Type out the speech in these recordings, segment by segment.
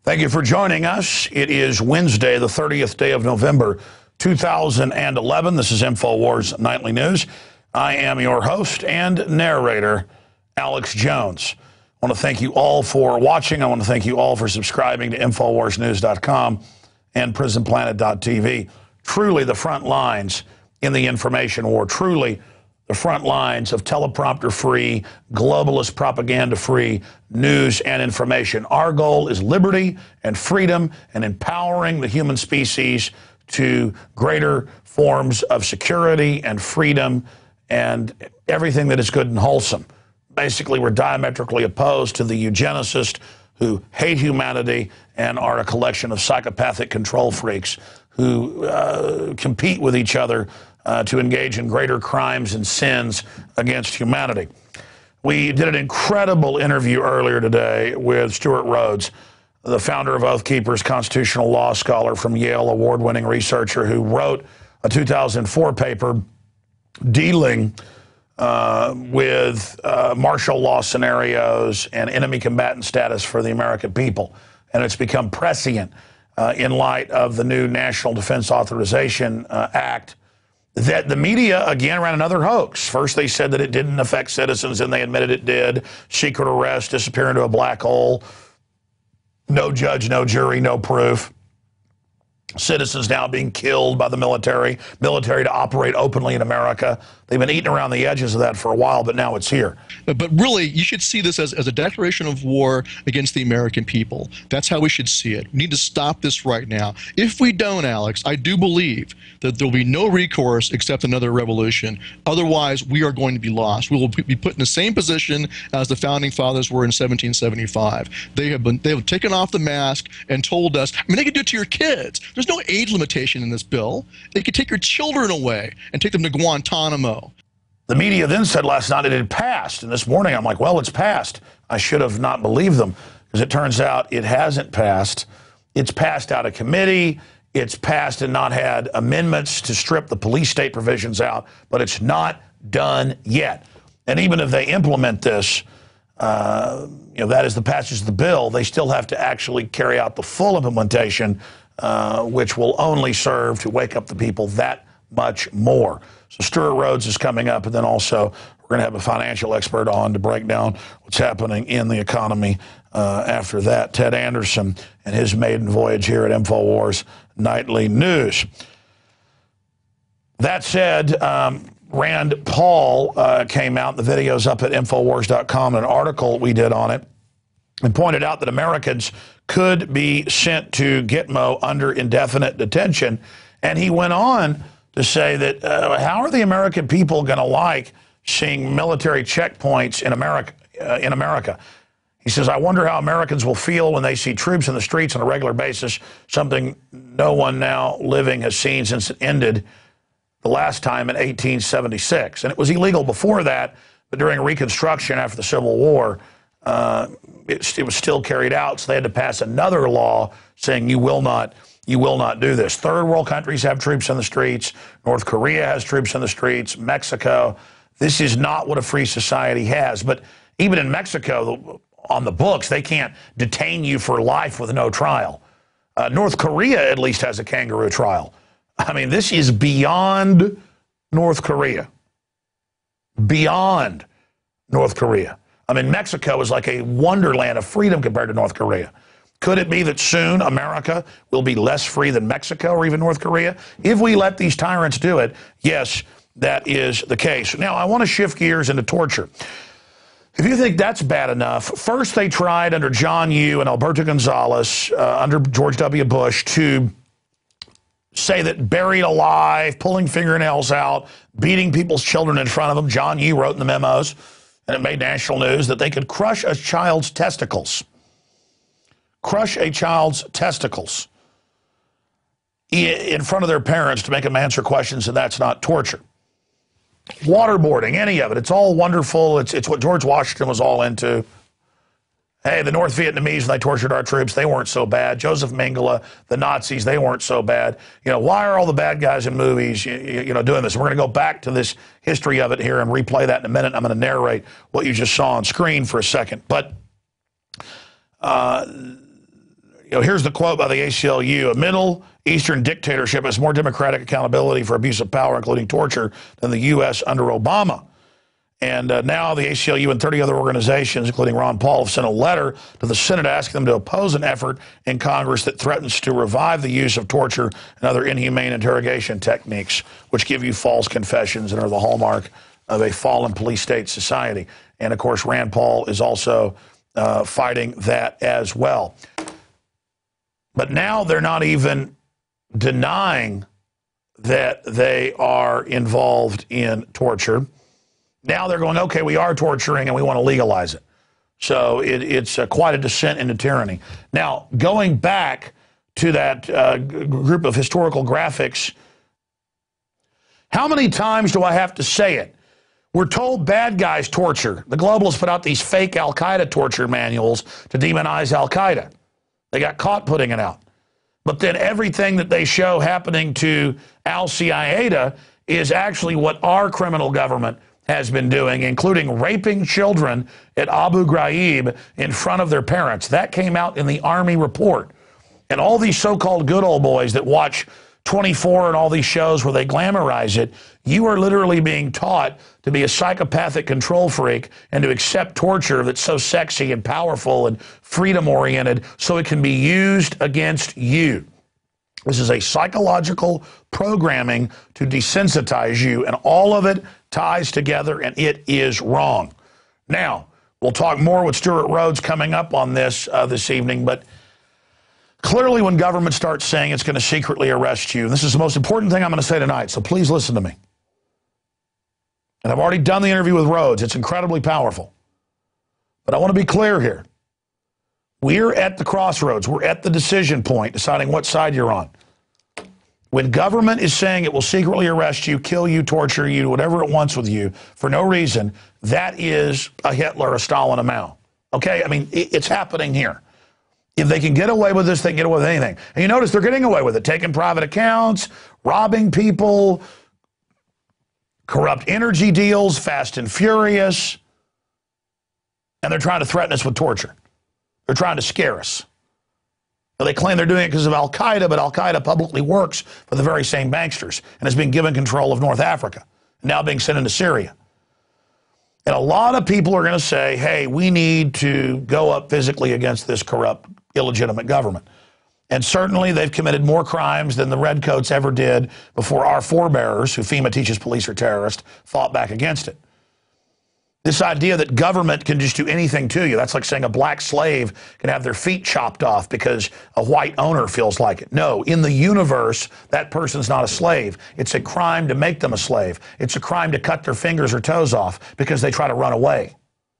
Thank you for joining us. It is Wednesday, the 30th day of November, 2011. This is Infowars Nightly News. I am your host and narrator, Alex Jones. I want to thank you all for watching. I want to thank you all for subscribing to InfoWarsNews.com and PrisonPlanet.tv. Truly the front lines in the information war. Truly the front lines of teleprompter-free, globalist propaganda-free news and information. Our goal is liberty and freedom and empowering the human species to greater forms of security and freedom and everything that is good and wholesome. Basically, we're diametrically opposed to the eugenicists who hate humanity and are a collection of psychopathic control freaks who compete with each other to engage in greater crimes and sins against humanity. We did an incredible interview earlier today with Stewart Rhodes, the founder of Oath Keepers, constitutional law scholar from Yale, award-winning researcher who wrote a 2004 paper dealing with martial law scenarios and enemy combatant status for the American people. And it's become prescient in light of the new National Defense Authorization Act that the media, again, ran another hoax. First, they said that it didn't affect citizens, and they admitted it did. Secret arrest, disappear into a black hole. No judge, no jury, no proof. Citizens now being killed by the military to operate openly in America. They've been eating around the edges of that for a while, but now it's here. But really, you should see this as a declaration of war against the American people. That's how we should see it. We need to stop this right now. If we don't, Alex, I do believe that there will be no recourse except another revolution. Otherwise, we are going to be lost. We will be put in the same position as the Founding Fathers were in 1775. They have taken off the mask and told us, I mean, they could do it to your kids. There's no age limitation in this bill. They could take your children away and take them to Guantanamo. The media then said last night it had passed, and this morning I'm like, well, it's passed. I should have not believed them, because it turns out it hasn't passed. It's passed out of committee. It's passed and not had amendments to strip the police state provisions out, but it's not done yet. And even if they implement this, that is the passage of the bill, they still have to actually carry out the full implementation, which will only serve to wake up the people that much more. So Stewart Rhodes is coming up, and then also we're going to have a financial expert on to break down what's happening in the economy after that. Ted Anderson and his maiden voyage here at Infowars Nightly News. That said, Rand Paul came out, the video's up at Infowars.com, an article we did on it, and pointed out that Americans could be sent to Gitmo under indefinite detention. And he went on to say that how are the American people going to like seeing military checkpoints in America? He says, I wonder how Americans will feel when they see troops in the streets on a regular basis, something no one now living has seen since it ended the last time in 1876. And it was illegal before that, but during Reconstruction after the Civil War, it was still carried out, so they had to pass another law saying you will not do this. Third world countries have troops in the streets. North Korea has troops in the streets. Mexico. This is not what a free society has. But even in Mexico, on the books, they can't detain you for life with no trial. North Korea at least has a kangaroo trial. I mean, this is beyond North Korea. Beyond North Korea. I mean, Mexico is like a wonderland of freedom compared to North Korea. Could it be that soon America will be less free than Mexico or even North Korea? If we let these tyrants do it, yes, that is the case. Now, I want to shift gears into torture. If you think that's bad enough, first they tried under John Yoo and Alberto Gonzalez, under George W. Bush, to say that buried alive, pulling fingernails out, beating people's children in front of them. John Yoo wrote in the memos, and it made national news, that they could crush a child's testicles. Crush a child's testicles in front of their parents to make them answer questions, and that's not torture. Waterboarding, any of it, it's all wonderful. It's what George Washington was all into. Hey, the North Vietnamese, when they tortured our troops, they weren't so bad. Joseph Mengele, the Nazis, they weren't so bad. You know, why are all the bad guys in movies, doing this? We're going to go back to this history of it here and replay that in a minute. I'm going to narrate what you just saw on screen for a second. But, here's the quote by the ACLU: "A Middle Eastern dictatorship has more democratic accountability for abuse of power, including torture, than the U.S. under Obama." And now the ACLU and 30 other organizations, including Ron Paul, have sent a letter to the Senate asking them to oppose an effort in Congress that threatens to revive the use of torture and other inhumane interrogation techniques, which give you false confessions and are the hallmark of a fallen police state society. And, of course, Rand Paul is also fighting that as well. But now they're not even denying that they are involved in torture. Now they're going, okay, we are torturing and we want to legalize it. So it's quite a descent into tyranny. Now, going back to that group of historical graphics, how many times do I have to say it? We're told bad guys torture. The globalists put out these fake Al-Qaeda torture manuals to demonize Al-Qaeda. They got caught putting it out. But then everything that they show happening to Al-Qaeda is actually what our criminal government has been doing, including raping children at Abu Ghraib in front of their parents. That came out in the Army report. And all these so-called good old boys that watch 24 and all these shows where they glamorize it, you are literally being taught to be a psychopathic control freak and to accept torture that's so sexy and powerful and freedom-oriented so it can be used against you. This is a psychological programming to desensitize you, and all of it ties together, and it is wrong. Now, we'll talk more with Stewart Rhodes coming up on this this evening, but clearly when government starts saying it's going to secretly arrest you, and this is the most important thing I'm going to say tonight, so please listen to me. And I've already done the interview with Rhodes. It's incredibly powerful. But I want to be clear here. We're at the crossroads. We're at the decision point, deciding what side you're on. When government is saying it will secretly arrest you, kill you, torture you, do whatever it wants with you for no reason, that is a Hitler, a Stalin, a Mao. Okay? I mean, it's happening here. If they can get away with this, they can get away with anything. And you notice they're getting away with it, taking private accounts, robbing people, corrupt energy deals, fast and furious, and they're trying to threaten us with torture. They're trying to scare us. Now, they claim they're doing it because of Al-Qaeda, but Al-Qaeda publicly works for the very same banksters and has been given control of North Africa, now being sent into Syria. And a lot of people are going to say, hey, we need to go up physically against this corrupt, illegitimate government. And certainly they've committed more crimes than the Redcoats ever did before our forebears, who FEMA teaches police are terrorists, fought back against it. This idea that government can just do anything to you, that's like saying a black slave can have their feet chopped off because a white owner feels like it. No, in the universe, that person's not a slave. It's a crime to make them a slave. It's a crime to cut their fingers or toes off because they try to run away.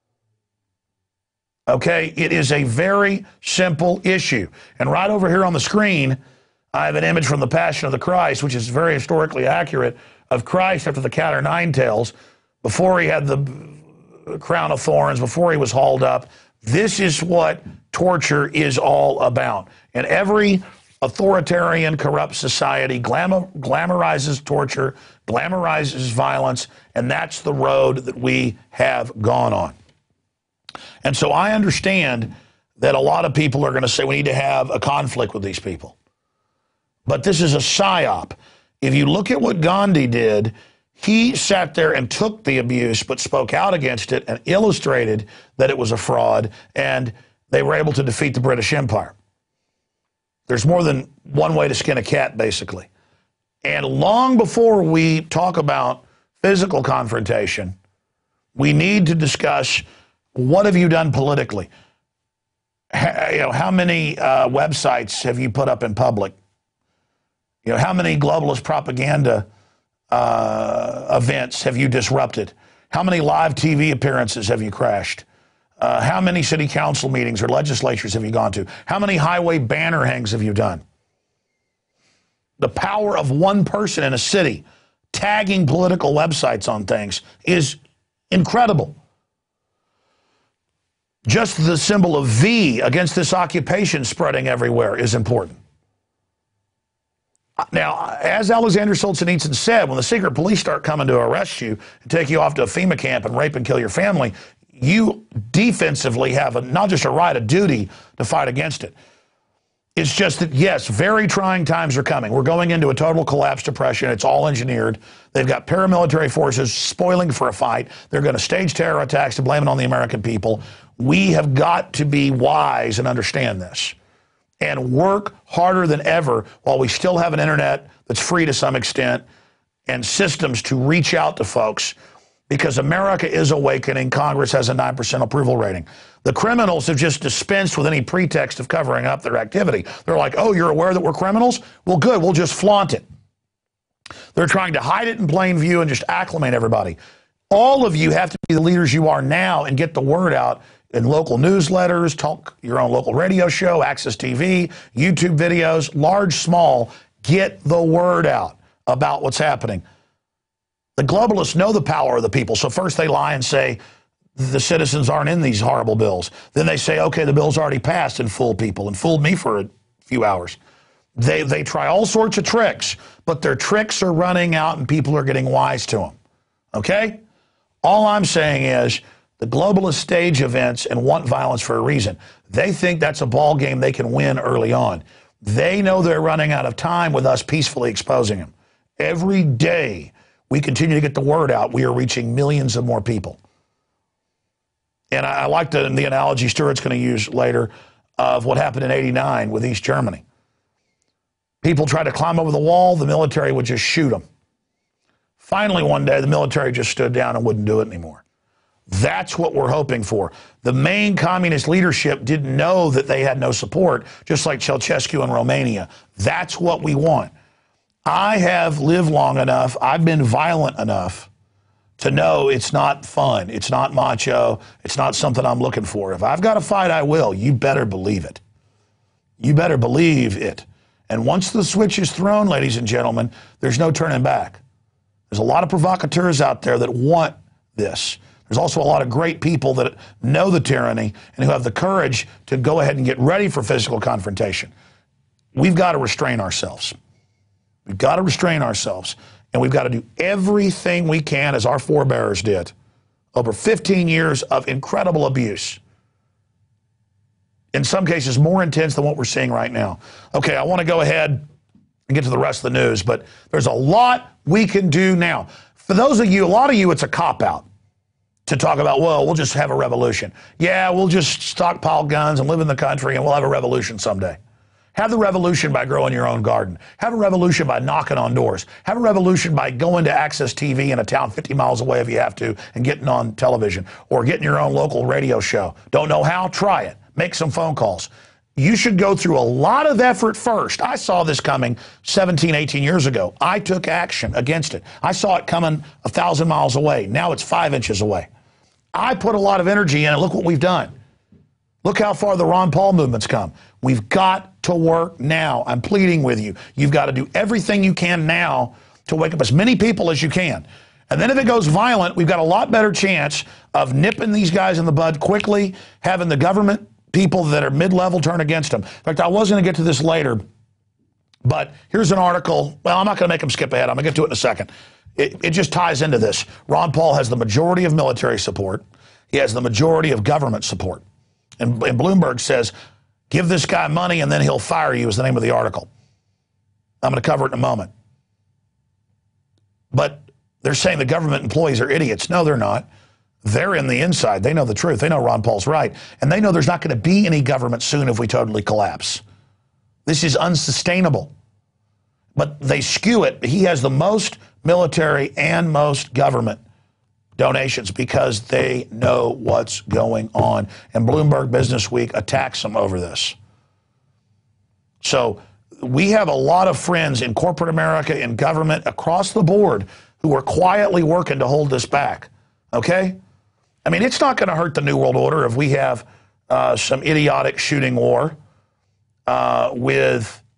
Okay, it is a very simple issue. And right over here on the screen, I have an image from the Passion of the Christ, which is very historically accurate, of Christ after the cat o' nine tails, before he had the crown of thorns, before he was hauled up. This is what torture is all about. And every authoritarian, corrupt society glamorizes torture, glamorizes violence, and that's the road that we have gone on. And so I understand that a lot of people are going to say we need to have a conflict with these people. But this is a psyop. If you look at what Gandhi did, he sat there and took the abuse but spoke out against it and illustrated that it was a fraud, and they were able to defeat the British Empire. There's more than one way to skin a cat, basically. And long before we talk about physical confrontation, we need to discuss, what have you done politically? How many websites have you put up in public? How many globalist propaganda events have you disrupted? How many live TV appearances have you crashed? How many city council meetings or legislatures have you gone to? How many highway banner hangs have you done? The power of one person in a city tagging political websites on things is incredible. Just the symbol of V against this occupation spreading everywhere is important. Now, as Alexander Solzhenitsyn said, when the secret police start coming to arrest you and take you off to a FEMA camp and rape and kill your family, you defensively have not just a right, a duty to fight against it. It's just that, yes, very trying times are coming. We're going into a total collapse depression. It's all engineered. They've got paramilitary forces spoiling for a fight. They're going to stage terror attacks to blame it on the American people. We have got to be wise and understand this and work harder than ever while we still have an internet that's free to some extent and systems to reach out to folks, because America is awakening. Congress has a 9% approval rating. The criminals have just dispensed with any pretext of covering up their activity. They're like, oh, you're aware that we're criminals? Well, good, we'll just flaunt it. They're trying to hide it in plain view and just acclimate everybody. All of you have to be the leaders you are now and get the word out in local newsletters, talk your own local radio show, Access TV, YouTube videos, large, small. Get the word out about what's happening. The globalists know the power of the people. So first they lie and say the citizens aren't in these horrible bills. Then they say, okay, the bill's already passed, and fool people, and fooled me for a few hours. They try all sorts of tricks, but their tricks are running out and people are getting wise to them. Okay? All I'm saying is the globalists stage events and want violence for a reason. They think that's a ball game they can win early on. They know they're running out of time with us peacefully exposing them. Every day we continue to get the word out, we are reaching millions of more people. And I like the analogy Stewart's going to use later of what happened in '89 with East Germany. People tried to climb over the wall, the military would just shoot them. Finally, one day, the military just stood down and wouldn't do it anymore. That's what we're hoping for. The main communist leadership didn't know that they had no support, just like Ceausescu in Romania. That's what we want. I have lived long enough, I've been violent enough to know it's not fun, it's not macho, it's not something I'm looking for. If I've got to fight, I will. You better believe it. You better believe it. And once the switch is thrown, ladies and gentlemen, there's no turning back. There's a lot of provocateurs out there that want this. There's also a lot of great people that know the tyranny and who have the courage to go ahead and get ready for physical confrontation. We've got to restrain ourselves. We've got to restrain ourselves, and we've got to do everything we can, as our forebears did. Over 15 years of incredible abuse. In some cases, more intense than what we're seeing right now. Okay, I want to go ahead and get to the rest of the news, but there's a lot we can do now. For those of you, a lot of you, it's a cop-out to talk about, well, we'll just have a revolution. Yeah, we'll just stockpile guns and live in the country and we'll have a revolution someday. Have the revolution by growing your own garden. Have a revolution by knocking on doors. Have a revolution by going to Access TV in a town 50 miles away if you have to and getting on television or getting your own local radio show. Don't know how? Try it. Make some phone calls. You should go through a lot of effort first. I saw this coming 17, 18 years ago. I took action against it. I saw it coming 1,000 miles away. Now it's 5 inches away. I put a lot of energy in it. Look what we've done. Look how far the Ron Paul movement's come. We've got to work now. I'm pleading with you. You've got to do everything you can now to wake up as many people as you can. And then if it goes violent, we've got a lot better chance of nipping these guys in the bud quickly, having the government people that are mid-level turn against them. In fact, I was going to get to this later, but here's an article. Well, I'm not going to make them skip ahead. I'm going to get to it in a second. It just ties into this. Ron Paul has the majority of military support. He has the majority of government support. And Bloomberg says, give this guy money and then he'll fire you is the name of the article. I'm going to cover it in a moment. But they're saying the government employees are idiots. No, they're not. They're in the inside. They know the truth. They know Ron Paul's right. And they know there's not going to be any government soon if we totally collapse. This is unsustainable. But they skew it. He has the most military and most government donations because they know what's going on. And Bloomberg Business Week attacks them over this. So we have a lot of friends in corporate America, in government, across the board who are quietly working to hold this back. Okay? I mean, it's not going to hurt the New World Order if we have some idiotic shooting war with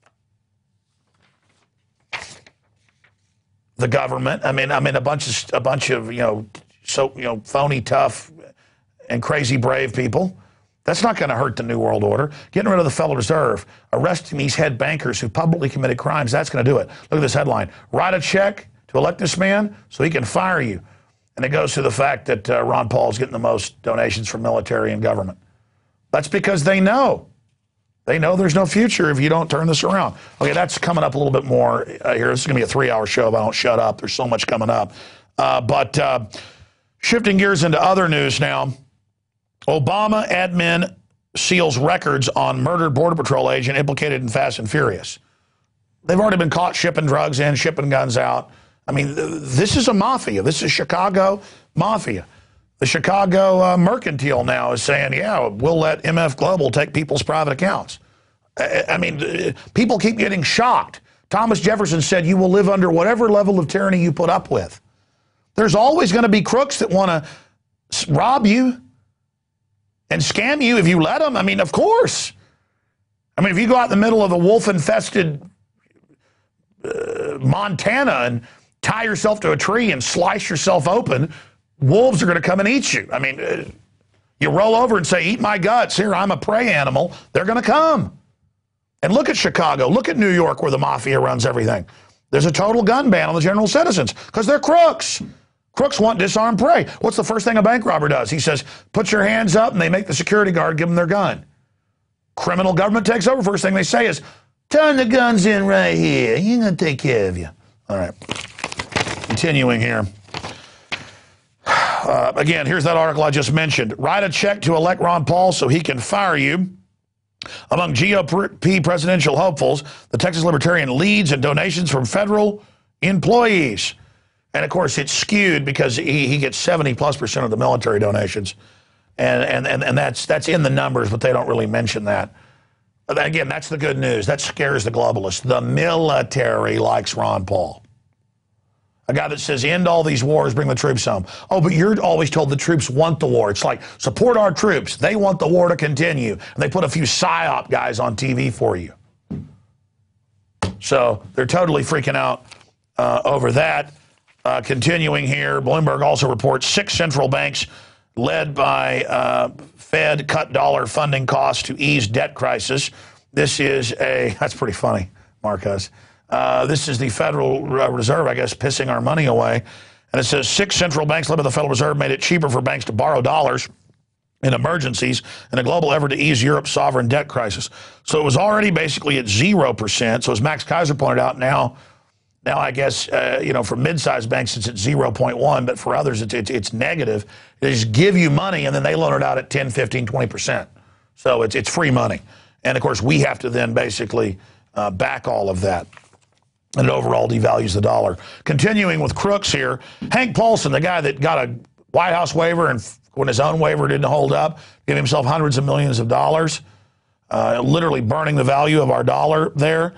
the government. I mean, a bunch of phony, tough, and crazy brave people. That's not going to hurt the New World Order. Getting rid of the Federal Reserve, arresting these head bankers who publicly committed crimes, that's going to do it. Look at this headline. Write a check to elect this man so he can fire you. And it goes to the fact that Ron Paul's getting the most donations from military and government. That's because they know. They know there's no future if you don't turn this around. Okay, that's coming up a little bit more here. This is going to be a 3-hour show if I don't shut up. There's so much coming up. But shifting gears into other news now, Obama admin seals records on murdered Border Patrol agent implicated in Fast and Furious. They've already been caught shipping drugs in, shipping guns out. I mean, this is a mafia. This is Chicago mafia. The Chicago Mercantile now is saying, yeah, we'll let MF Global take people's private accounts. I mean, people keep getting shocked. Thomas Jefferson said, you will live under whatever level of tyranny you put up with. There's always going to be crooks that want to rob you and scam you if you let them. I mean, of course. I mean, if you go out in the middle of a wolf-infested Montana and tie yourself to a tree and slice yourself open, wolves are going to come and eat you. I mean, you roll over and say, eat my guts. Here, I'm a prey animal. They're going to come. And look at Chicago. Look at New York where the mafia runs everything. There's a total gun ban on the general citizens because they're crooks. Crooks want disarmed prey. What's the first thing a bank robber does? He says, put your hands up, and they make the security guard give them their gun. Criminal government takes over. First thing they say is, turn the guns in right here. You're going to take care of you. All right. Continuing here. Again, here's that article I just mentioned. Write a check to elect Ron Paul so he can fire you. Among GOP presidential hopefuls, the Texas Libertarian leads in donations from federal employees. And, of course, it's skewed because he gets 70+% of the military donations. And that's in the numbers, but they don't really mention that. Again, that's the good news. That scares the globalists. The military likes Ron Paul. A guy that says, end all these wars, bring the troops home. Oh, but you're always told the troops want the war. It's like, support our troops. They want the war to continue. And they put a few PSYOP guys on TV for you. So they're totally freaking out over that. Continuing here, Bloomberg also reports 6 central banks led by Fed cut dollar funding costs to ease debt crisis. This is that's pretty funny, Marcos. This is the Federal Reserve, I guess, pissing our money away. And it says 6 central banks led by the Federal Reserve made it cheaper for banks to borrow dollars in emergencies in a global effort to ease Europe's sovereign debt crisis. So it was already basically at 0%. So as Max Kaiser pointed out, now I guess, for mid-sized banks, it's at 0.1, but for others, it's negative. They just give you money, and then they loan it out at 10, 15, 20%. So it's free money. And, of course, we have to then basically back all of that. And it overall devalues the dollar. Continuing with crooks here, Hank Paulson, the guy that got a White House waiver and when his own waiver didn't hold up, gave himself hundreds of millions of dollars, literally burning the value of our dollar there.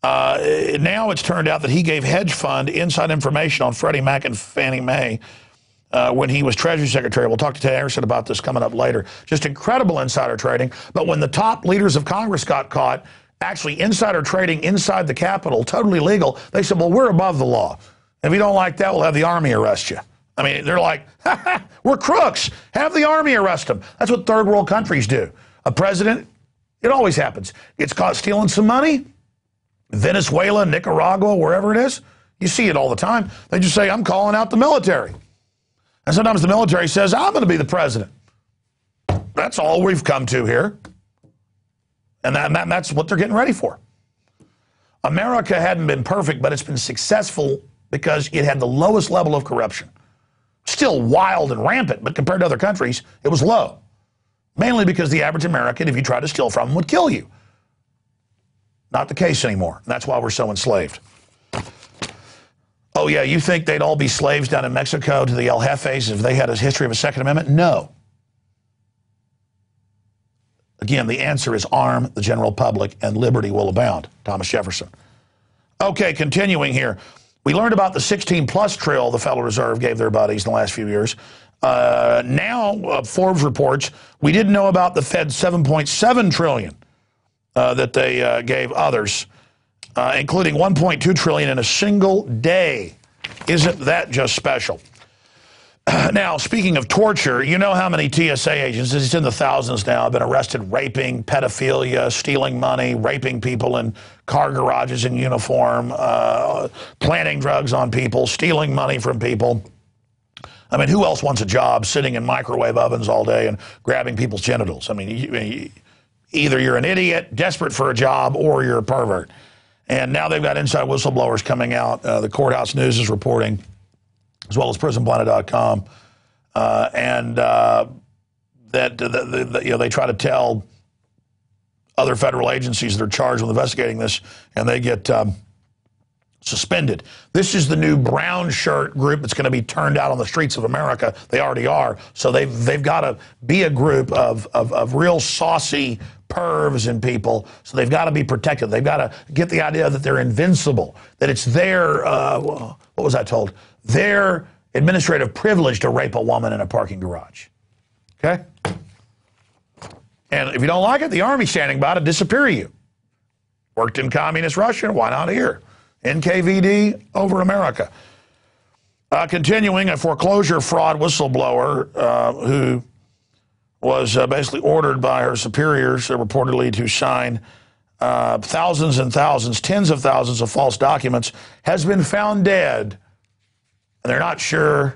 Now it's turned out that he gave hedge fund inside information on Freddie Mac and Fannie Mae when he was Treasury Secretary. We'll talk to Ted Anderson about this coming up later. Just incredible insider trading. But when the top leaders of Congress got caught, actually insider trading inside the Capitol, totally legal, they said, well, we're above the law. And if you don't like that, we'll have the Army arrest you. I mean, they're like, we're crooks. Have the Army arrest them. That's what third world countries do. A president, it always happens, gets caught stealing some money. Venezuela, Nicaragua, wherever it is, you see it all the time. They just say, I'm calling out the military. And sometimes the military says, I'm going to be the president. That's all we've come to here. And that's what they're getting ready for. America hadn't been perfect, but it's been successful because it had the lowest level of corruption. Still wild and rampant, but compared to other countries, it was low. Mainly because the average American, if you tried to steal from them, would kill you. Not the case anymore. That's why we're so enslaved. Oh, yeah, you think they'd all be slaves down in Mexico to the El Jefes if they had a history of a Second Amendment? No. Again, the answer is arm the general public and liberty will abound. Thomas Jefferson. Okay, continuing here. We learned about the 16-plus trill the Federal Reserve gave their buddies in the last few years. Now, Forbes reports, we didn't know about the Fed's $7.7 trillion that they gave others, including $1.2 trillion in a single day. Isn't that just special? Now, speaking of torture, you know how many TSA agents, it's in the thousands now, have been arrested raping, pedophilia, stealing money, raping people in car garages in uniform, planting drugs on people, stealing money from people. I mean, who else wants a job sitting in microwave ovens all day and grabbing people's genitals? I mean, Either you're an idiot, desperate for a job, or you're a pervert. And now they've got inside whistleblowers coming out. The Courthouse News is reporting, as well as PrisonPlanet.com, that they try to tell other federal agencies that are charged with investigating this, and they get suspended. This is the new brown shirt group that's going to be turned out on the streets of America. They already are. So they've got to be a group of real saucy pervs and people. So they've got to be protected. They've got to get the idea that they're invincible, that it's their, what was I told? Their administrative privilege to rape a woman in a parking garage. Okay? And if you don't like it, the Army's standing by to disappear you. Worked in communist Russia, why not here? NKVD over America. Continuing, a foreclosure fraud whistleblower who was basically ordered by her superiors reportedly to sign thousands and thousands, tens of thousands of false documents, has been found dead. And they're not sure.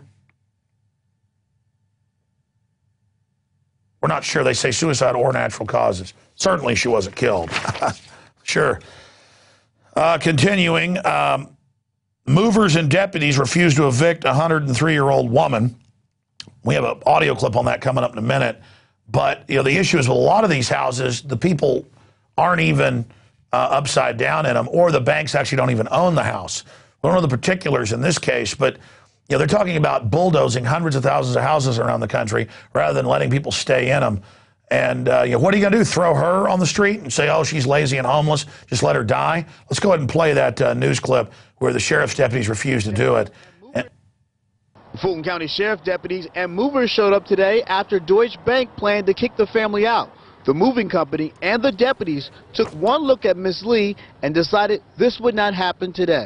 We're not sure. They say suicide or natural causes. Certainly she wasn't killed. Sure. Continuing, movers and deputies refused to evict a 103-year-old woman. We have an audio clip on that coming up in a minute. But the issue is with a lot of these houses, the people aren't even upside down in them, or the banks actually don't even own the house. We don't know the particulars in this case, but they're talking about bulldozing hundreds of thousands of houses around the country rather than letting people stay in them. And what are you going to do? Throw her on the street and say, oh, she's lazy and homeless, just let her die? Let's go ahead and play that news clip where the sheriff's deputies refused to do it. Fulton County Sheriff deputies and movers showed up today after Deutsche Bank planned to kick the family out. The moving company and the deputies took one look at Miss Lee and decided this would not happen today.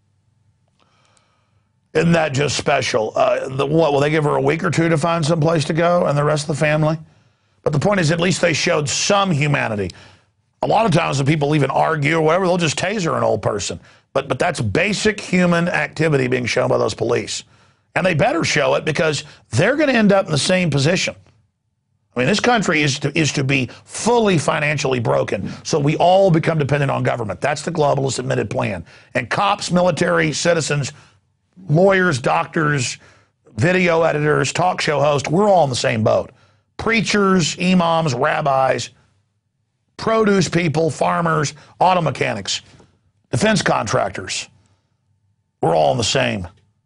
Isn't that just special? What, will they give her a week or two to find some place to go and the rest of the family? But the point is, at least they showed some humanity. A lot of times when people even argue or whatever, they'll just taser an old person. But that's basic human activity being shown by those police. And they better show it because they're going to end up in the same position. I mean, this country is to be fully financially broken, so we all become dependent on government. That's the globalist admitted plan. And cops, military, citizens, lawyers, doctors, video editors, talk show hosts, we're all in the same boat. Preachers, imams, rabbis, produce people, farmers, auto mechanics, defense contractors. We're all in the same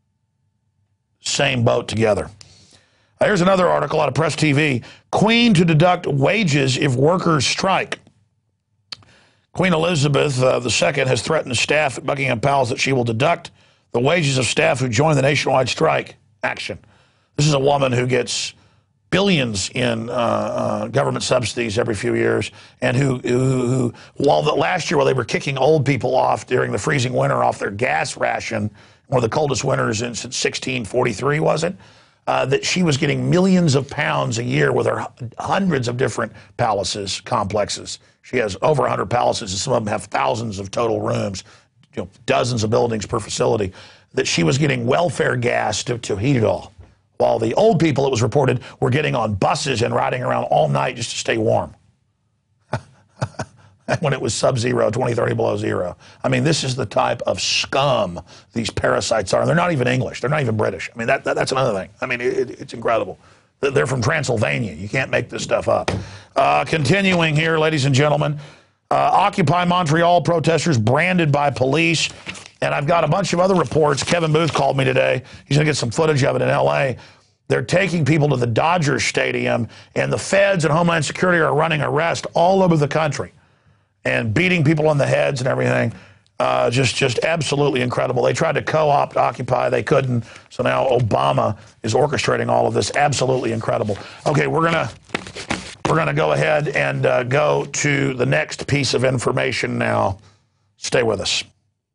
boat together. Here's another article out of Press TV. Queen to deduct wages if workers strike. Queen Elizabeth II has threatened staff at Buckingham Palace that she will deduct the wages of staff who join the nationwide strike action. This is a woman who gets billions in government subsidies every few years, and who last year while they were kicking old people off during the freezing winter off their gas ration, one of the coldest winters since 1643, was it? That she was getting millions of pounds a year with her hundreds of different palaces, complexes. She has over 100 palaces, and some of them have thousands of total rooms, dozens of buildings per facility, that she was getting welfare gas to heat it all. While the old people, it was reported, were getting on buses and riding around all night just to stay warm. When it was sub-zero, 20, 30 below zero. I mean, this is the type of scum these parasites are. And they're not even English. They're not even British. I mean, that's another thing. I mean, it's incredible. They're from Transylvania. You can't make this stuff up. Continuing here, ladies and gentlemen, Occupy Montreal protesters branded by police. And I've got a bunch of other reports. Kevin Booth called me today. He's going to get some footage of it in L.A. They're taking people to the Dodgers Stadium, and the feds and Homeland Security are running arrests all over the country and beating people on the heads and everything. Just absolutely incredible. They tried to co-opt Occupy. They couldn't. So now Obama is orchestrating all of this. Absolutely incredible. Okay, we're gonna go ahead and go to the next piece of information now. Stay with us.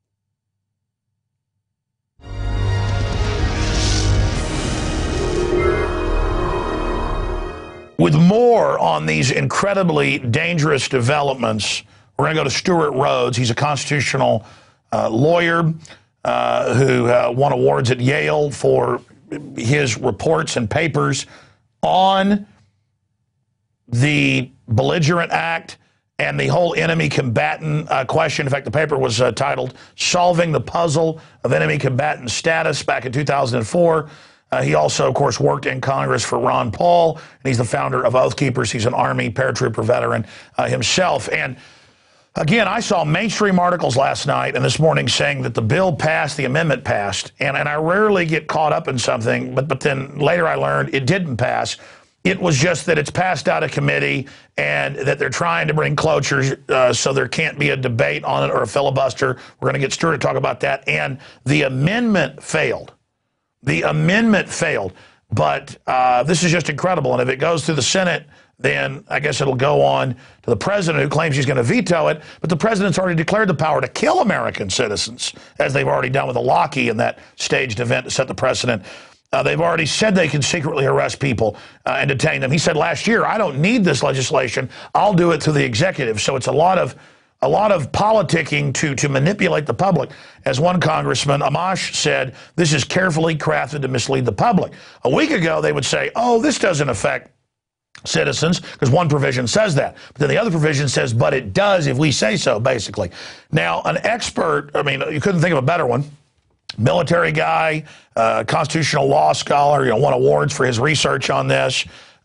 With more on these incredibly dangerous developments, we're going to go to Stewart Rhodes. He's a constitutional lawyer who won awards at Yale for his reports and papers on the belligerent act and the whole enemy combatant question. In fact, the paper was titled Solving the Puzzle of Enemy Combatant Status back in 2004. He also, of course, worked in Congress for Ron Paul, and he's the founder of Oath Keepers. He's an Army paratrooper veteran himself. And again, I saw mainstream articles last night and this morning saying that the bill passed, the amendment passed, and I rarely get caught up in something, but then later I learned it didn't pass. It was just that it's passed out of committee and that they're trying to bring cloture so there can't be a debate on it or a filibuster. We're going to get Stewart to talk about that. And the amendment failed. The amendment failed. But this is just incredible. And if it goes through the Senate, then I guess it'll go on to the president, who claims he's going to veto it. But the president's already declared the power to kill American citizens, as they've already done with the Lockheed in that staged event to set the precedent. They've already said they can secretly arrest people and detain them. He said last year, I don't need this legislation. I'll do it through the executive. So it's a lot of politicking to manipulate the public. As one congressman, Amash, said, this is carefully crafted to mislead the public. A week ago, they would say, oh, this doesn't affect citizens, because one provision says that. But then the other provision says, but it does if we say so, basically. Now, an expert, I mean, you couldn't think of a better one, military guy, constitutional law scholar, won awards for his research on this,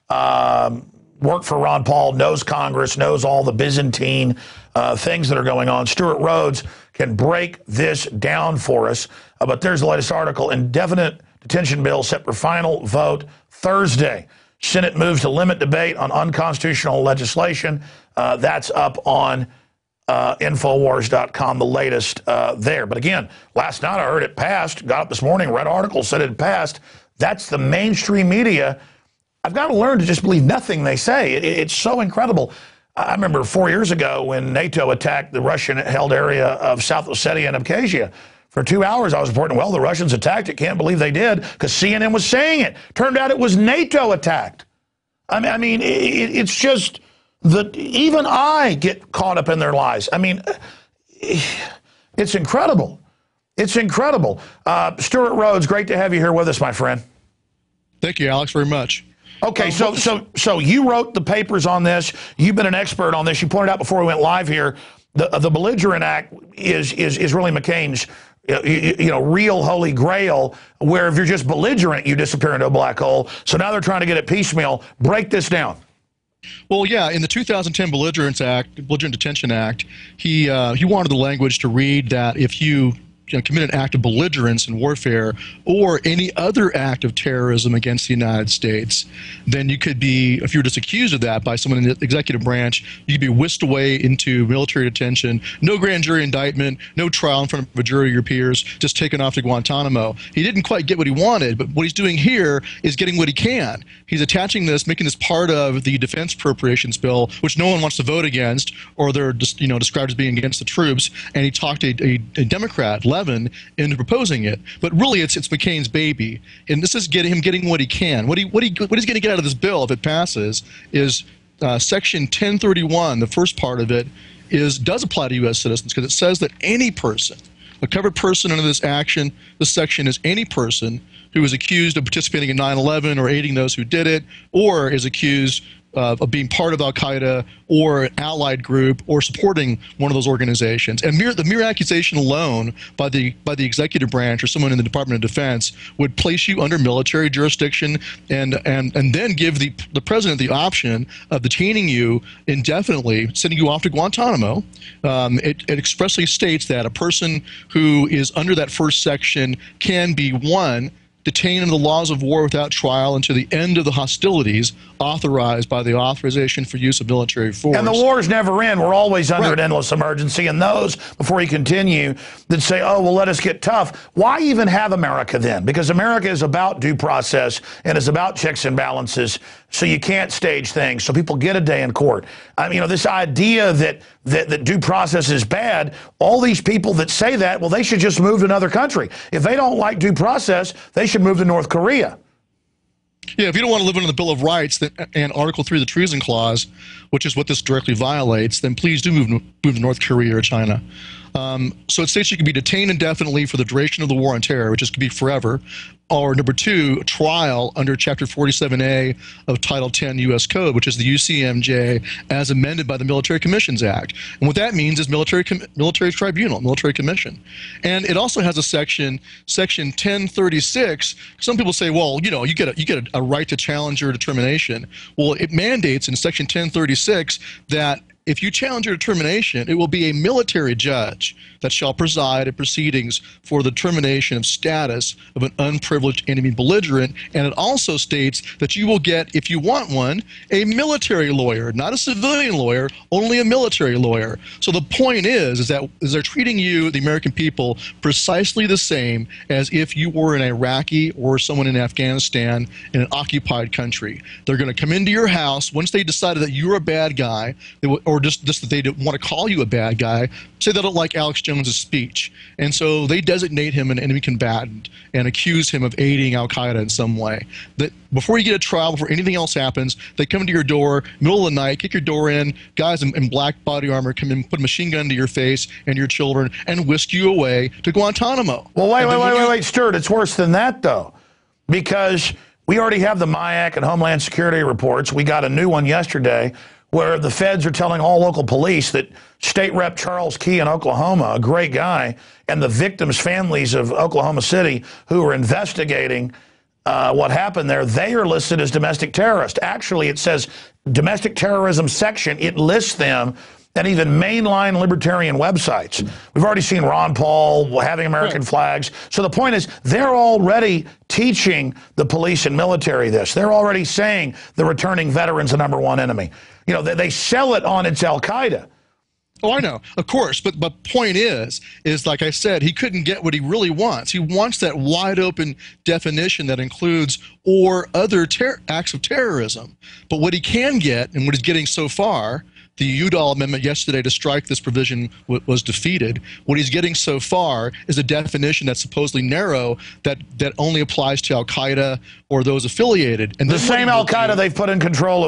worked for Ron Paul, knows Congress, knows all the Byzantine things that are going on. Stewart Rhodes can break this down for us. But there's the latest article. Indefinite detention bill set for final vote Thursday. Senate moves to limit debate on unconstitutional legislation. That's up on Infowars.com, the latest there. But again, last night I heard it passed, got up this morning, read articles, said it passed. That's the mainstream media. I've got to learn to just believe nothing they say. It's so incredible. I remember 4 years ago when NATO attacked the Russian-held area of South Ossetia and Abkhazia. For 2 hours, I was reporting, well, the Russians attacked it. Can't believe they did, because CNN was saying it. Turned out it was NATO attacked. I mean, it's just... even I get caught up in their lies. I mean, it's incredible. It's incredible. Stewart Rhodes, great to have you here with us, my friend. Thank you, Alex, very much. Okay, so you wrote the papers on this. You've been an expert on this. You pointed out before we went live here, the belligerent act is really McCain's real holy grail, where if you're just belligerent, you disappear into a black hole. So now they're trying to get it piecemeal. Break this down. Well, yeah, in the 2010 Belligerent Detention Act, he wanted the language to read that if you commit an act of belligerence and warfare or any other act of terrorism against the United States, then you could be, if you're just accused of that by someone in the executive branch, you could be whisked away into military detention, no grand jury indictment, no trial in front of a jury of your peers, just taken off to Guantanamo. He didn't quite get what he wanted, but what he's doing here is getting what he can. He's attaching this, making this part of the defense appropriations bill, which no one wants to vote against, or they're just, described as being against the troops, and he talked a Democrat, Levin, into proposing it. But really, it's McCain's baby, and this is him getting what he can. What he's going to get out of this bill, if it passes, is Section 1031. The first part of it does apply to U.S. citizens, because it says that any person, a covered person under this action, this section is any person who is accused of participating in 9/11 or aiding those who did it, or is accused of being part of al-Qaeda or an allied group or supporting one of those organizations. And the mere accusation alone by the executive branch or someone in the Department of Defense would place you under military jurisdiction and then give the president the option of detaining you indefinitely, sending you off to Guantanamo. It expressly states that a person who is under that first section can be, one, detained under the laws of war without trial until the end of the hostilities authorized by the Authorization for Use of Military Force. And the wars never end. We're always under an endless emergency. And those, before you continue, that say, oh, well, let us get tough. Why even have America then? Because America is about due process and is about checks and balances. So you can't stage things. So people get a day in court. I mean, this idea that due process is bad, all these people that say that, well, they should just move to another country. If they don't like due process, they should move to North Korea. Yeah, if you don't want to live under the Bill of Rights and Article 3 of the Treason Clause, which is what this directly violates, then please do move to North Korea or China. So it states you can be detained indefinitely for the duration of the war on terror, which could be forever. Or number two, trial under Chapter 47A of Title 10 U.S. Code, which is the UCMJ as amended by the Military Commissions Act. And what that means is military tribunal, military commission. And it also has a section 1036. Some people say, well, you know, you get a right to challenge your determination. Well, it mandates in Section 1036 that if you challenge your determination, it will be a military judge that shall preside at proceedings for the determination of status of an unprivileged enemy belligerent. And it also states that you will get, if you want one, a military lawyer, not a civilian lawyer, only a military lawyer. So the point is that they're treating you, the American people, precisely the same as if you were an Iraqi or someone in Afghanistan in an occupied country. They're going to come into your house once they decided that you're a bad guy, or just that they don't want to call you a bad guy, say they don't like Alex Jones's speech. And so they designate him an enemy combatant and accuse him of aiding al-Qaeda in some way. That before you get a trial, before anything else happens, they come to your door, middle of the night, kick your door in, guys in black body armor come in, put a machine gun to your face and your children, and whisk you away to Guantanamo. Well, wait, Stewart, it's worse than that, though, because we already have the MIAC and Homeland Security reports. We got a new one yesterday where the feds are telling all local police that State Rep Charles Key in Oklahoma, a great guy, and the victims' families of Oklahoma City who are investigating what happened there, they are listed as domestic terrorists. Actually, it says domestic terrorism section. It lists them, and even mainline libertarian websites. We've already seen Ron Paul having American flags. So the point is, they're already teaching the police and military this. They're already saying the returning veteran's the #1 enemy. You know, they sell it on it's al-Qaeda. Oh, I know, of course, but point is like I said, he couldn't get what he really wants. He wants that wide open definition that includes or other acts of terrorism. But what he can get, and what he's getting so far, the Udall amendment yesterday to strike this provision was defeated. What he's getting so far is a definition that's supposedly narrow, that only applies to al-Qaeda or those affiliated. And the same al-Qaeda they've put in control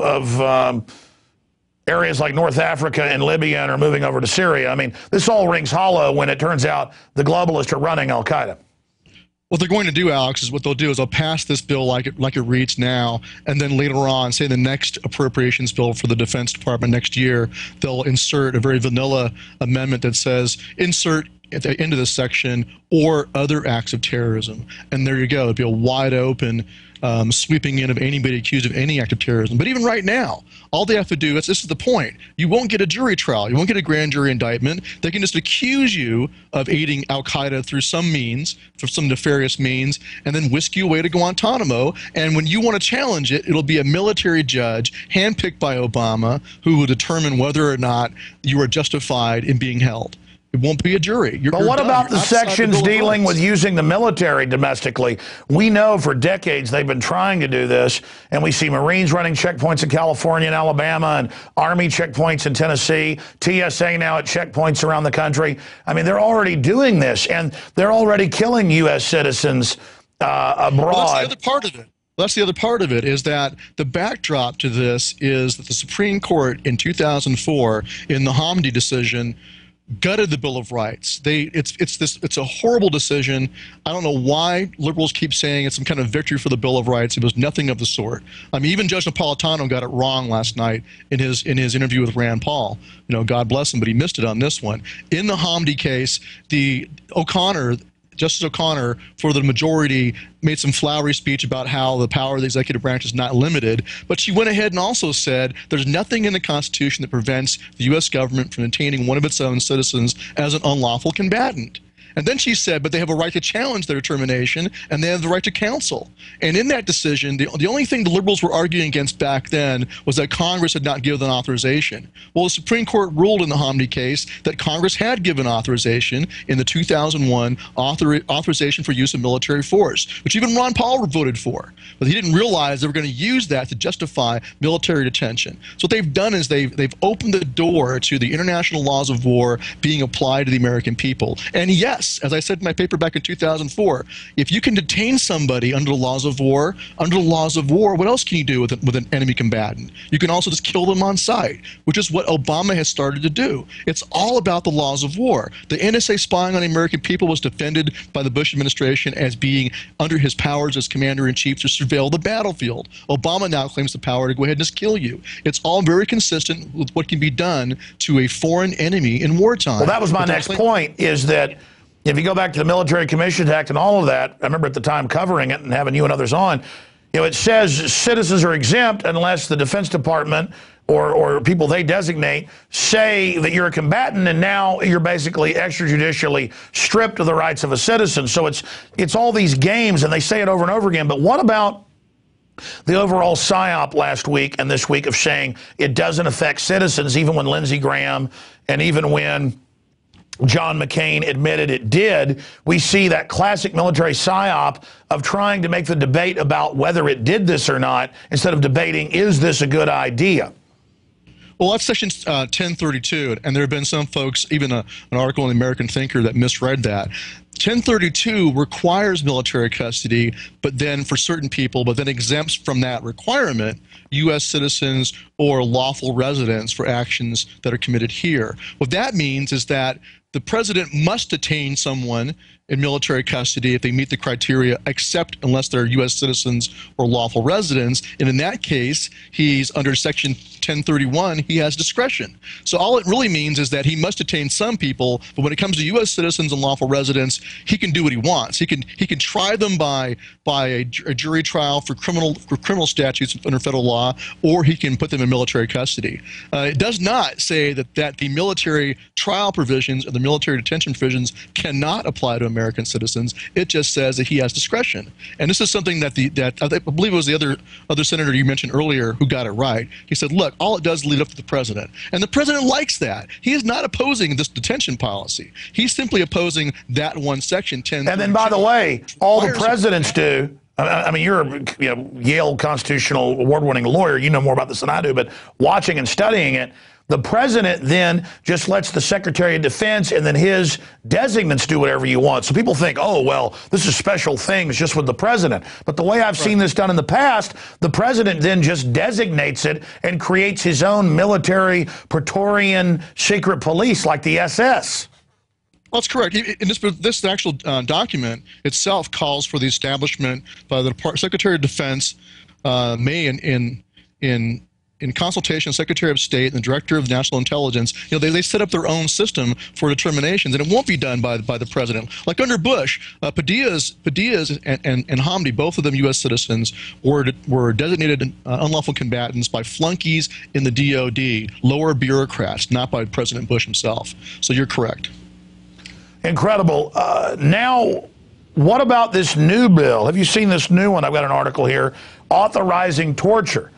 of areas like North Africa and Libya and are moving over to Syria. I mean, this all rings hollow when it turns out the globalists are running al-Qaeda. What they're going to do, Alex, is what they'll do is they'll pass this bill like it reads now, and then later on, say the next appropriations bill for the Defense Department next year, they'll insert a very vanilla amendment that says, insert at the end of this section, or other acts of terrorism. And there you go. It'll be a wide open sweeping in of anybody accused of any act of terrorism. But even right now, all they have to do, this is the point, you won't get a jury trial. You won't get a grand jury indictment. They can just accuse you of aiding al-Qaeda through some means, for some nefarious means, and then whisk you away to Guantanamo. And when you want to challenge it, it'll be a military judge, handpicked by Obama, who will determine whether or not you are justified in being held. It won't be a jury. But what about the sections dealing with using the military domestically? We know for decades they've been trying to do this, and we see Marines running checkpoints in California and Alabama, and Army checkpoints in Tennessee, TSA now at checkpoints around the country. I mean, they're already doing this, and they're already killing U.S. citizens abroad. Well, that's the other part of it. That's the other part of it, is that the backdrop to this is that the Supreme Court in 2004, in the Hamdi decision, gutted the Bill of Rights. It's a horrible decision. I don't know why liberals keep saying it's some kind of victory for the Bill of Rights. It was nothing of the sort. I mean, even Judge Napolitano got it wrong last night in his interview with Rand Paul. You know, God bless him, but he missed it on this one. In the Hamdi case, Justice O'Connor, for the majority, made some flowery speech about how the power of the executive branch is not limited, but she went ahead and also said there's nothing in the Constitution that prevents the U.S. government from detaining one of its own citizens as an unlawful combatant. And then she said, but they have a right to challenge their determination, and they have the right to counsel. And in that decision, the only thing the liberals were arguing against back then was that Congress had not given authorization. Well, the Supreme Court ruled in the Hamdi case that Congress had given authorization in the 2001 authorization for use of military force, which even Ron Paul voted for. But he didn't realize they were going to use that to justify military detention. So what they've done is they've opened the door to the international laws of war being applied to the American people. And yes, yes, as I said in my paper back in 2004, if you can detain somebody under the laws of war, what else can you do with an enemy combatant? You can also just kill them on sight, which is what Obama has started to do. It's all about the laws of war. The NSA spying on the American people was defended by the Bush administration as being under his powers as commander-in-chief to surveil the battlefield. Obama now claims the power to go ahead and just kill you. It's all very consistent with what can be done to a foreign enemy in wartime. Well, that was my next point, is that if you go back to the Military Commissions Act and all of that, I remember at the time covering it and having you and others on, you know, it says citizens are exempt unless the Defense Department or people they designate say that you're a combatant, and now you're basically extrajudicially stripped of the rights of a citizen. So it's all these games, and they say it over and over again. But what about the overall psyop last week and this week of saying it doesn't affect citizens, even when Lindsey Graham and even when John McCain admitted it did? We see that classic military psyop of trying to make the debate about whether it did this or not instead of debating, is this a good idea? Well, that's Section 1032, and there have been some folks, even an article in the American Thinker that misread that. 1032 requires military custody, but then for certain people, but then exempts from that requirement U.S. citizens or lawful residents for actions that are committed here. What that means is that the president must detain someone in military custody if they meet the criteria, except unless they're U.S. citizens or lawful residents. And in that case, he's under Section 1031, he has discretion. So all it really means is that he must detain some people, but when it comes to U.S. citizens and lawful residents, he can do what he wants. He can try them by a jury trial for criminal statutes under federal law, or he can put them in military custody. It does not say that the military trial provisions or the military detention provisions cannot apply to American citizens. It just says that he has discretion. And this is something that I believe it was the other senator you mentioned earlier who got it right. He said, look, all it does is lead up to the president. And the president likes that. He is not opposing this detention policy. He's simply opposing that one section, 10. And then, by the way, all the presidents do. I mean, you're a Yale constitutional award-winning lawyer. You know more about this than I do. But watching and studying it, the president then just lets the Secretary of Defense and then his designates do whatever you want. So people think, oh, well, this is special things just with the president. But the way I've seen this done in the past, the president then just designates it and creates his own military Praetorian secret police like the SS. Well, that's correct. In this actual document itself calls for the establishment by the Secretary of Defense, may in consultation with the Secretary of State and the Director of National Intelligence. You know, they set up their own system for determinations, and it won't be done by the president. Like under Bush, Padilla and Hamdi, both of them U.S. citizens, were designated unlawful combatants by flunkies in the DOD, lower bureaucrats, not by President Bush himself. So you're correct. Incredible. Now, what about this new bill? Have you seen this new one? I've got an article here authorizing torture.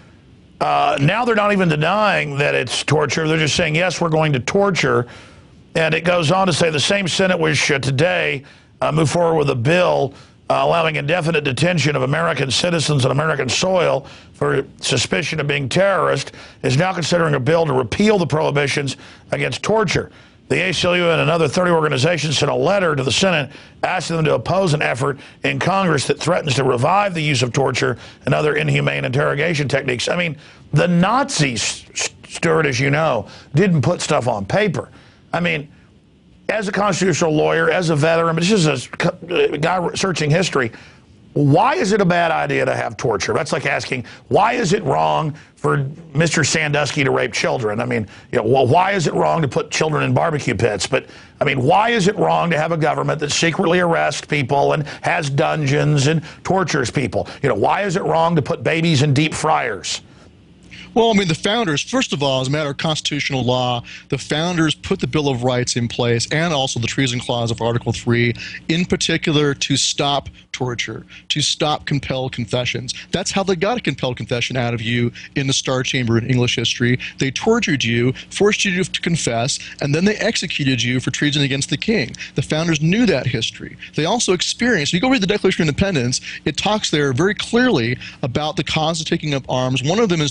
Now they're not even denying that it's torture. They're just saying, yes, we're going to torture. And it goes on to say the same Senate which today moved forward with a bill allowing indefinite detention of American citizens on American soil for suspicion of being terrorist is now considering a bill to repeal the prohibitions against torture. The ACLU and another 30 organizations sent a letter to the Senate asking them to oppose an effort in Congress that threatens to revive the use of torture and other inhumane interrogation techniques. I mean, the Nazis, Stewart, as you know, didn't put stuff on paper. I mean, as a constitutional lawyer, as a veteran, but this is a guy searching history, why is it a bad idea to have torture? That's like asking, why is it wrong for Mr. Sandusky to rape children? I mean, well, why is it wrong to put children in barbecue pits? But, I mean, why is it wrong to have a government that secretly arrests people and has dungeons and tortures people? Why is it wrong to put babies in deep fryers? Well, I mean, the founders, first of all, as a matter of constitutional law, the founders put the Bill of Rights in place and also the Treason Clause of Article 3, in particular to stop torture, to stop compelled confessions. That's how they got a compelled confession out of you in the Star Chamber in English history. They tortured you, forced you to confess, and then they executed you for treason against the king. The founders knew that history. They also experienced, if you go read the Declaration of Independence, it talks there very clearly about the cause of taking up arms. One of them is denial of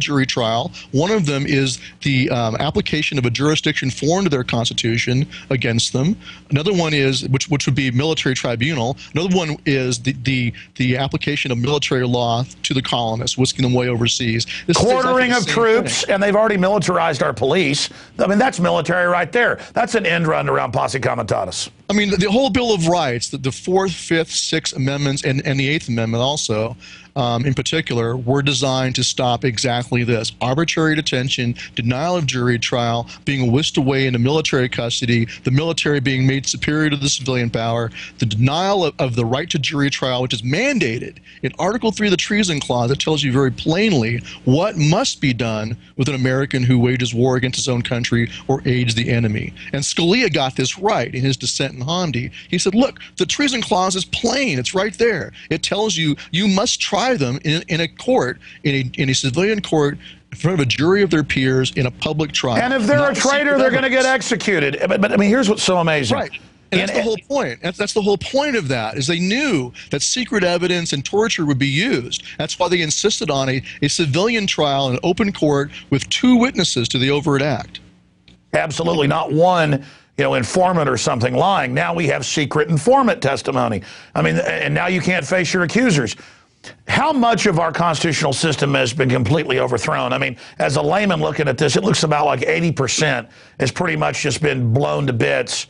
jury trial. One of them is the application of a jurisdiction foreign to their constitution against them. Another one is, which would be military tribunal. Another one is the application of military law to the colonists, whisking them way overseas. This quartering of troops, and they've already militarized our police. I mean, that's military right there. That's an end run around posse comitatus. I mean, the whole Bill of Rights, the 4th, 5th, 6th Amendments, and the 8th Amendment also, in particular, were designed to stop exactly this: arbitrary detention, denial of jury trial, being whisked away into military custody, the military being made superior to the civilian power, the denial of the right to jury trial, which is mandated in Article 3 of the Treason Clause. That tells you very plainly what must be done with an American who wages war against his own country or aids the enemy. And Scalia got this right in his dissent in Hamdi. He said, look, the Treason Clause is plain. It's right there. It tells you you must try them in a court, in a civilian court, in front of a jury of their peers in a public trial. And if they're a traitor, they're going to get executed. But I mean, here's what's so amazing. Right. And that's the whole point. That's the whole point of that, is they knew that secret evidence and torture would be used. That's why they insisted on a civilian trial in open court with 2 witnesses to the overt act. Absolutely, not one, informant or something lying. Now we have secret informant testimony. I mean, and now you can't face your accusers. How much of our constitutional system has been completely overthrown? I mean, as a layman looking at this, it looks about like 80% has pretty much just been blown to bits.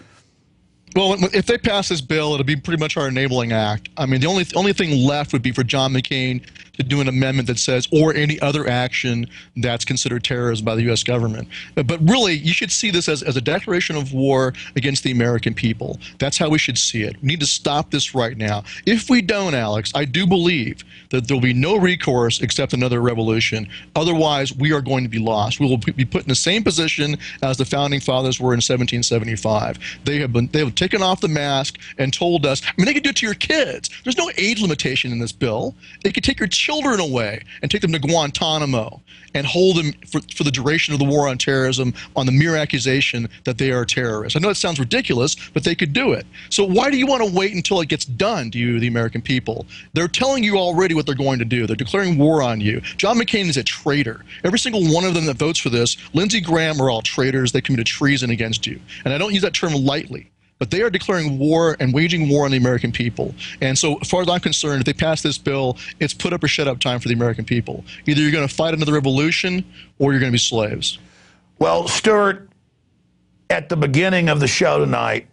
Well, if they pass this bill, it'll be pretty much our enabling act. I mean, the only thing left would be for John McCain to do an amendment that says, or any other action that's considered terrorism by the U.S. government. But really, you should see this as a declaration of war against the American people. That's how we should see it. We need to stop this right now. If we don't, Alex, I do believe that there'll be no recourse except another revolution. Otherwise, we are going to be lost. We will be put in the same position as the Founding Fathers were in 1775. They have taken off the mask and told us, I mean, they could do it to your kids. There's no age limitation in this bill. They could take your children away and take them to Guantanamo and hold them for the duration of the war on terrorism on the mere accusation that they are terrorists. I know it sounds ridiculous, but they could do it. So why do you want to wait until it gets done to you, the American people? They're telling you already what they're going to do. They're declaring war on you. John McCain is a traitor. Every single one of them that votes for this, Lindsey Graham, are all traitors. They committed treason against you. And I don't use that term lightly. But they are declaring war and waging war on the American people. And so, as far as I'm concerned, if they pass this bill, it's put up or shut up time for the American people. Either you're going to fight another revolution or you're going to be slaves. Well, Stewart, at the beginning of the show tonight,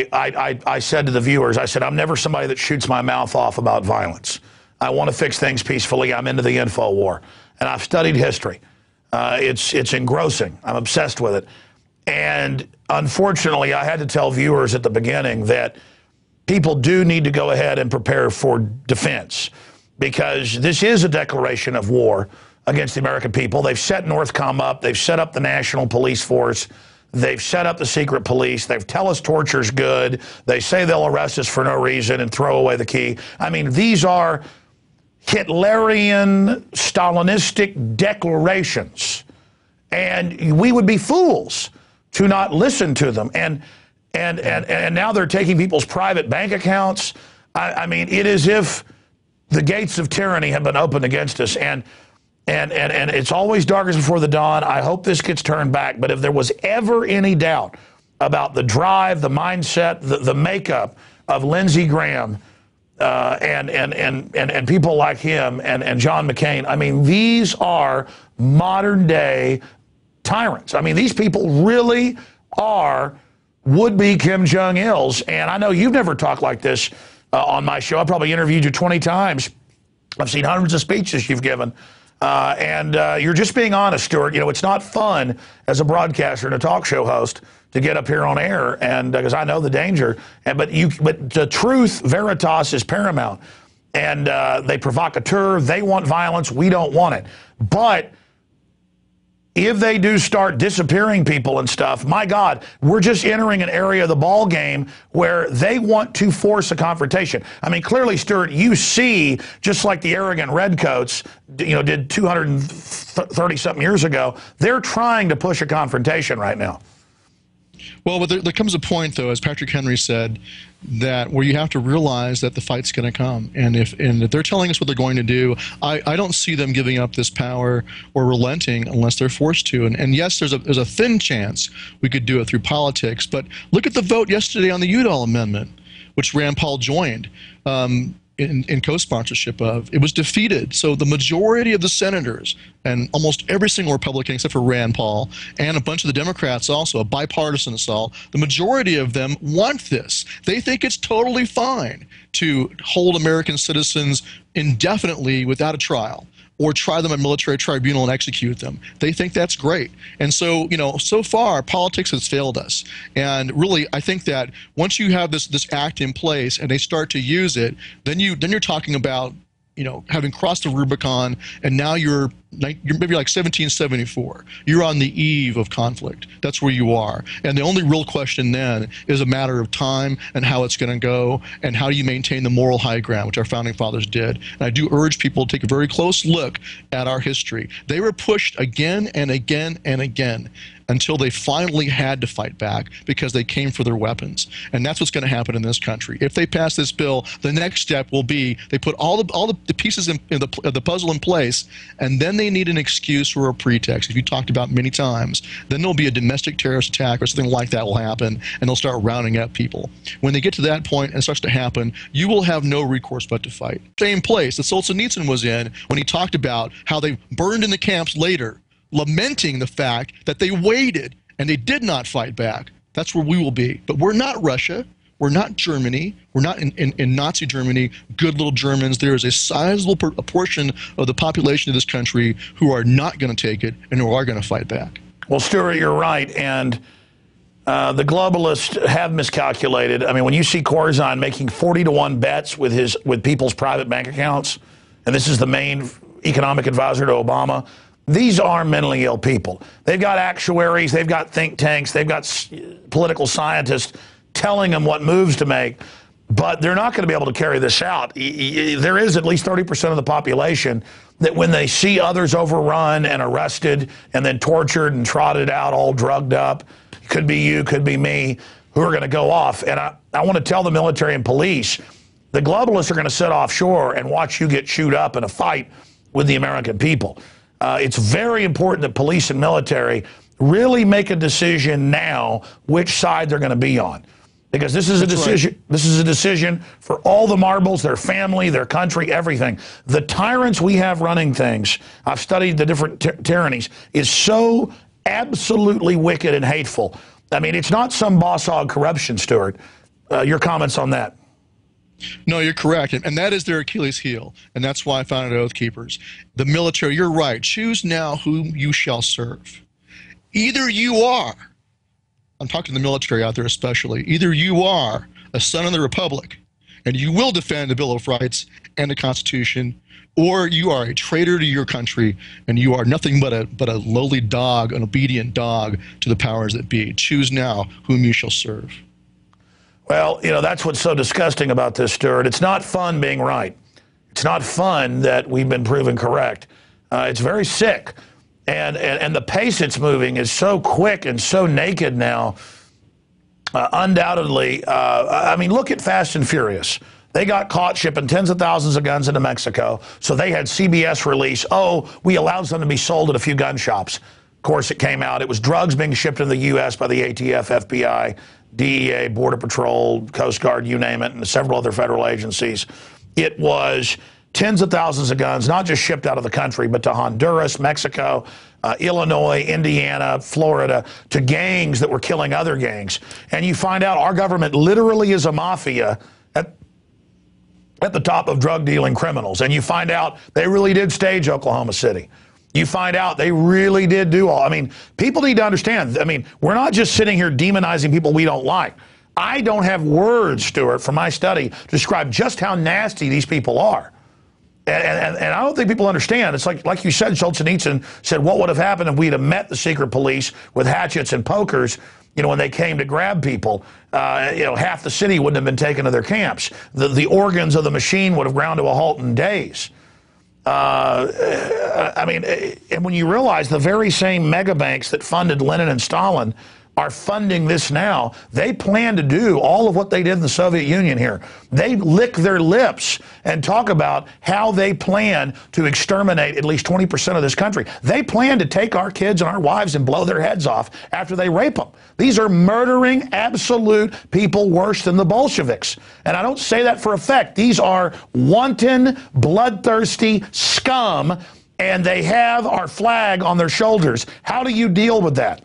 I said to the viewers, I said, I'm never somebody that shoots my mouth off about violence. I want to fix things peacefully. I'm into the info war. And I've studied history. It's engrossing. I'm obsessed with it. And unfortunately, I had to tell viewers at the beginning that people do need to go ahead and prepare for defense, because this is a declaration of war against the American people. They've set Northcom up. They've set up the National Police Force. They've set up the secret police. They tell us torture's good. They say they'll arrest us for no reason and throw away the key. I mean, these are Hitlerian, Stalinistic declarations. And we would be fools to not listen to them. And now they're taking people's private bank accounts. I mean, it is as if the gates of tyranny have been opened against us. And it's always darkest before the dawn. I hope this gets turned back. But if there was ever any doubt about the drive, the mindset, the makeup of Lindsey Graham and people like him and John McCain, I mean, these are modern day tyrants. I mean, these people really are would-be Kim Jong-ils. And I know you've never talked like this on my show. I probably interviewed you 20 times. I've seen hundreds of speeches you've given. And you're just being honest, Stewart. You know, it's not fun as a broadcaster and a talk show host to get up here on air, and because I know the danger. But the truth, veritas, is paramount. And they provocateur. They want violence. We don't want it. But if they do start disappearing people and stuff, my God, we're just entering an area of the ball game where they want to force a confrontation. I mean, clearly, Stewart, you see, just like the arrogant redcoats, you know, did 230-something years ago, they're trying to push a confrontation right now. Well, but there comes a point, though, as Patrick Henry said, that where you have to realize that the fight's going to come, and if they're telling us what they're going to do, I don't see them giving up this power or relenting unless they're forced to. And yes, there's a thin chance we could do it through politics, but look at the vote yesterday on the Udall Amendment, which Rand Paul joined. In co-sponsorship of. It was defeated. So the majority of the senators and almost every single Republican except for Rand Paul and a bunch of the Democrats also, a bipartisan assault, the majority of them want this. They think it's totally fine to hold American citizens indefinitely without a trial, or try them at military tribunal and execute them. They think that's great. And so, so far, politics has failed us. And really, I think that once you have this act in place and they start to use it, then you're talking about, having crossed the Rubicon, and now you're maybe like 1774. You're on the eve of conflict. That's where you are. And the only real question then is a matter of time and how it's going to go, and how do you maintain the moral high ground, which our founding fathers did. And I do urge people to take a very close look at our history. They were pushed again and again and again until they finally had to fight back because they came for their weapons. And that's what's going to happen in this country. If they pass this bill, the next step will be they put all the pieces of the puzzle in place, and then they need an excuse or a pretext, as you talked about many times. Then there'll be a domestic terrorist attack or something like that will happen, and they'll start rounding up people. When they get to that point and it starts to happen, you will have no recourse but to fight. Same place that Solzhenitsyn was in when he talked about how they burned in the camps later, lamenting the fact that they waited and they did not fight back. That's where we will be. But we're not Russia. We're not Germany. We're not in Nazi Germany, good little Germans. There is a sizable portion of the population of this country who are not going to take it and who are going to fight back. Well, Stewart, you're right. And the globalists have miscalculated. I mean, when you see Corzine making 40-to-1 bets with people's private bank accounts, and this is the main economic advisor to Obama, these are mentally ill people. They've got actuaries, they've got think tanks, they've got political scientists telling them what moves to make, but they're not going to be able to carry this out. There is at least 30% of the population that when they see others overrun and arrested and then tortured and trotted out, all drugged up, could be you, could be me, who are going to go off. And I want to tell the military and police, the globalists are going to sit offshore and watch you get chewed up in a fight with the American people. It's very important that police and military really make a decision now which side they're going to be on, because this is a decision. Right. This is a decision for all the marbles, their family, their country, everything. The tyrants we have running things, I've studied the different tyrannies, is so absolutely wicked and hateful. I mean, it's not some boss hog corruption, Stewart. Your comments on that? No, you're correct. And that is their Achilles heel. And that's why I founded Oath Keepers. The military, you're right. Choose now whom you shall serve. Either you are, I'm talking to the military out there especially, either you are a son of the Republic and you will defend the Bill of Rights and the Constitution, or you are a traitor to your country and you are nothing but a lowly dog, an obedient dog to the powers that be. Choose now whom you shall serve. Well, that's what's so disgusting about this, Stewart. It's not fun being right. It's not fun that we've been proven correct. It's very sick. And the pace it's moving is so quick and so naked now. Undoubtedly, I mean, look at Fast and Furious. They got caught shipping tens of thousands of guns into Mexico, so they had CBS release, we allowed them to be sold at a few gun shops. Of course, it came out. It was drugs being shipped in the U.S. by the ATF, FBI, DEA, Border Patrol, Coast Guard, you name it, and several other federal agencies. It was tens of thousands of guns, not just shipped out of the country, but to Honduras, Mexico, Illinois, Indiana, Florida, to gangs that were killing other gangs. And you find out our government literally is a mafia at the top of drug dealing criminals. And you find out they really did stage Oklahoma City. You find out they really did do all. I mean, people need to understand. I mean, we're not just sitting here demonizing people we don't like. I don't have words, Stewart, from my study to describe just how nasty these people are. And I don't think people understand. It's like you said, Solzhenitsyn said, what would have happened if we'd have met the secret police with hatchets and pokers, when they came to grab people? Half the city wouldn't have been taken to their camps. The organs of the machine would have ground to a halt in days. I mean, and when you realize the very same mega banks that funded Lenin and Stalin are funding this now. They plan to do all of what they did in the Soviet Union here. They lick their lips and talk about how they plan to exterminate at least 20% of this country. They plan to take our kids and our wives and blow their heads off after they rape them. These are murdering, absolute people worse than the Bolsheviks. And I don't say that for effect. These are wanton, bloodthirsty scum, and they have our flag on their shoulders. How do you deal with that?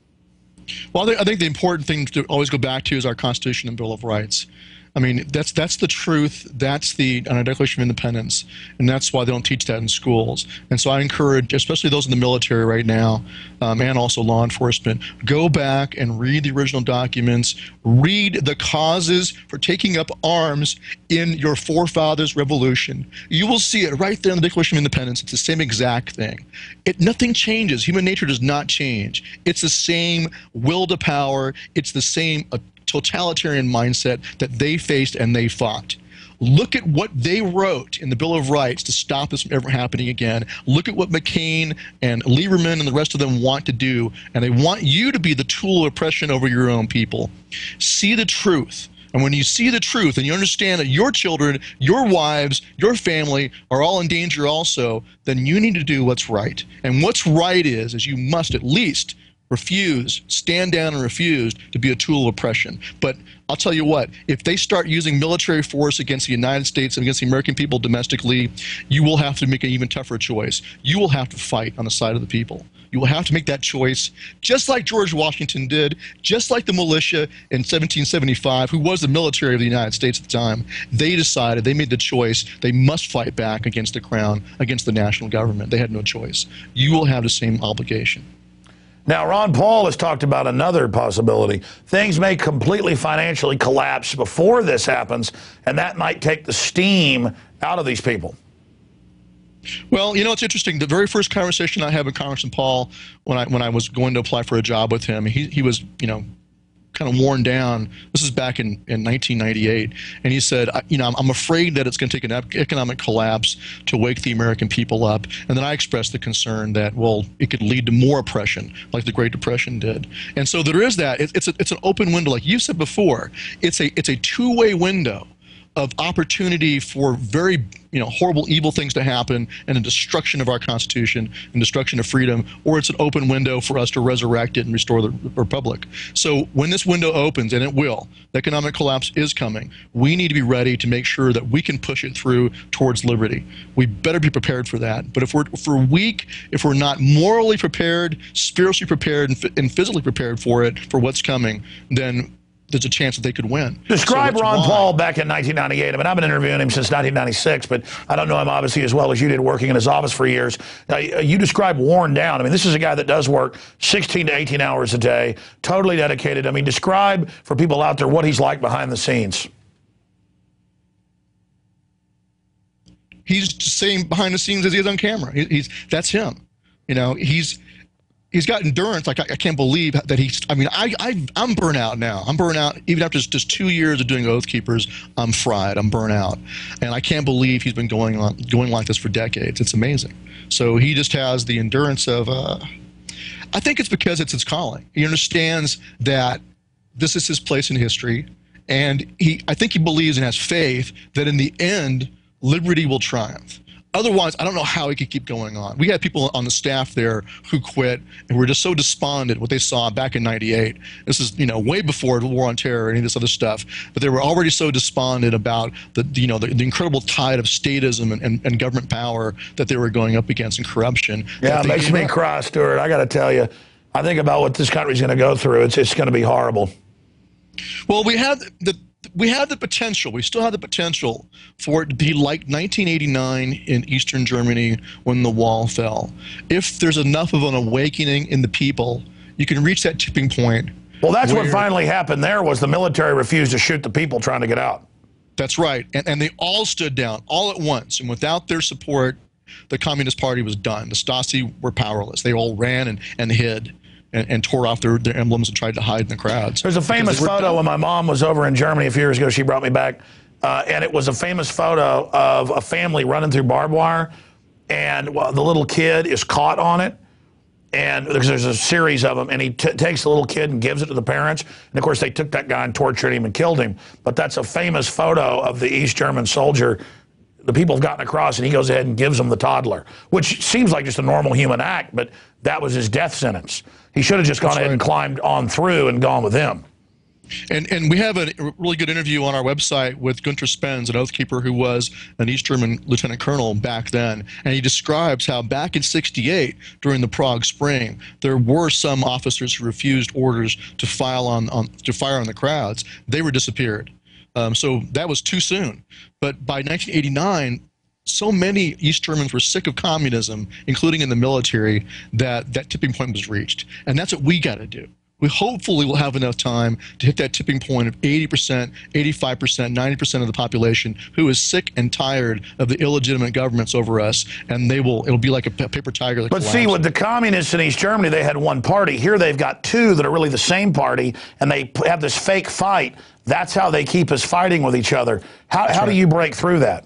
Well, I think the important thing to always go back to is our Constitution and Bill of Rights. I mean, that's the truth. That's the Declaration of Independence, and that's why they don't teach that in schools. And so I encourage, especially those in the military right now, and also law enforcement, go back and read the original documents, read the causes for taking up arms in your forefathers' revolution. You will see it right there in the Declaration of Independence. It's the same exact thing. Nothing changes. Human nature does not change. It's the same will to power. It's the same totalitarian mindset that they faced and they fought. Look at what they wrote in the Bill of Rights to stop this from ever happening again. Look at what McCain and Lieberman and the rest of them want to do, and they want you to be the tool of oppression over your own people. See the truth. And when you see the truth and you understand that your children, your wives, your family are all in danger also, then you need to do what's right. And what's right is you must at least stand down and refuse to be a tool of oppression. But I'll tell you what, if they start using military force against the United States and against the American people domestically, you will have to make an even tougher choice. You will have to fight on the side of the people. You will have to make that choice, just like George Washington did, just like the militia in 1775, who was the military of the United States at the time. They decided, they made the choice, they must fight back against the crown, against the national government. They had no choice. You will have the same obligation. Now, Ron Paul has talked about another possibility. Things may completely financially collapse before this happens, and that might take the steam out of these people. Well, you know, it's interesting. The very first conversation I had with Congressman Paul when I was going to apply for a job with him, he was, you know, kind of worn down. This is back in 1998. And he said, you know, I'm afraid that it's going to take an economic collapse to wake the American people up. And then I expressed the concern that, well, it could lead to more oppression, like the Great Depression did. And so there is that. It's an open window, like you said before. It's a two-way window of opportunity for very, you know, horrible, evil things to happen, and a destruction of our Constitution and destruction of freedom, or it's an open window for us to resurrect it and restore the Republic. So when this window opens, and it will, the economic collapse is coming, we need to be ready to make sure that we can push it through towards liberty. We better be prepared for that. But if we're weak, if we're not morally prepared, spiritually prepared, and physically prepared for it, for what's coming, then there's a chance that they could win. Describe Ron Paul back in 1998. I mean, I've been interviewing him since 1996, but I don't know him obviously as well as you did working in his office for years. You describe worn down. I mean, this is a guy that does work 16 to 18 hours a day, totally dedicated. I mean, describe for people out there what he's like behind the scenes. He's the same behind the scenes as he is on camera. That's him. You know, he's got endurance. Like, I can't believe that he's, I mean, I'm burnt out now. I'm burnt out. Even after just 2 years of doing Oath Keepers, I'm fried. I'm burnt out. And I can't believe he's been going like this for decades. It's amazing. So he just has the endurance of, I think it's because it's his calling. He understands that this is his place in history. And I think he believes and has faith that in the end, liberty will triumph. Otherwise, I don't know how he could keep going on. We had people on the staff there who quit and were just so despondent what they saw back in '98. This is, you know, way before the War on Terror and any of this other stuff. But they were already so despondent about the incredible tide of statism and government power that they were going up against, and corruption. Yeah, it makes me cry, Stewart. I got to tell you, I think about what this country's going to go through. It's going to be horrible. Well, we have the potential, we still have the potential for it to be like 1989 in Eastern Germany when the wall fell. If there's enough of an awakening in the people, you can reach that tipping point. Well, that's what finally happened there, was the military refused to shoot the people trying to get out. That's right. And they all stood down all at once. And without their support, the Communist Party was done. The Stasi were powerless. They all ran and hid. And tore off their emblems and tried to hide in the crowds. There's a famous photo when my mom was over in Germany a few years ago. She brought me back, and it was a famous photo of a family running through barbed wire, and the little kid is caught on it, And because there's a series of them, and he takes the little kid and gives it to the parents. And of course, they took that guy and tortured him and killed him. But that's a famous photo of the East German soldier. The people have gotten across, and he goes ahead and gives them the toddler, which seems like just a normal human act, but that was his death sentence. He should have just gone ahead and climbed on through and gone with him. And we have a really good interview on our website with Gunter Spens, an oath keeper who was an East German lieutenant colonel back then. And he describes how back in '68, during the Prague Spring, there were some officers who refused orders to fire on the crowds. They were disappeared. So that was too soon. But by 1989, so many East Germans were sick of communism, including in the military, that that tipping point was reached. And that's what we got to do. We hopefully will have enough time to hit that tipping point of 80%, 85%, 90% of the population who is sick and tired of the illegitimate governments over us, and it'll be like a paper tiger that collapses. See, with the communists in East Germany, they had one party. Here they've got two that are really the same party, and they have this fake fight. That's how they keep us fighting with each other. How do you break through that?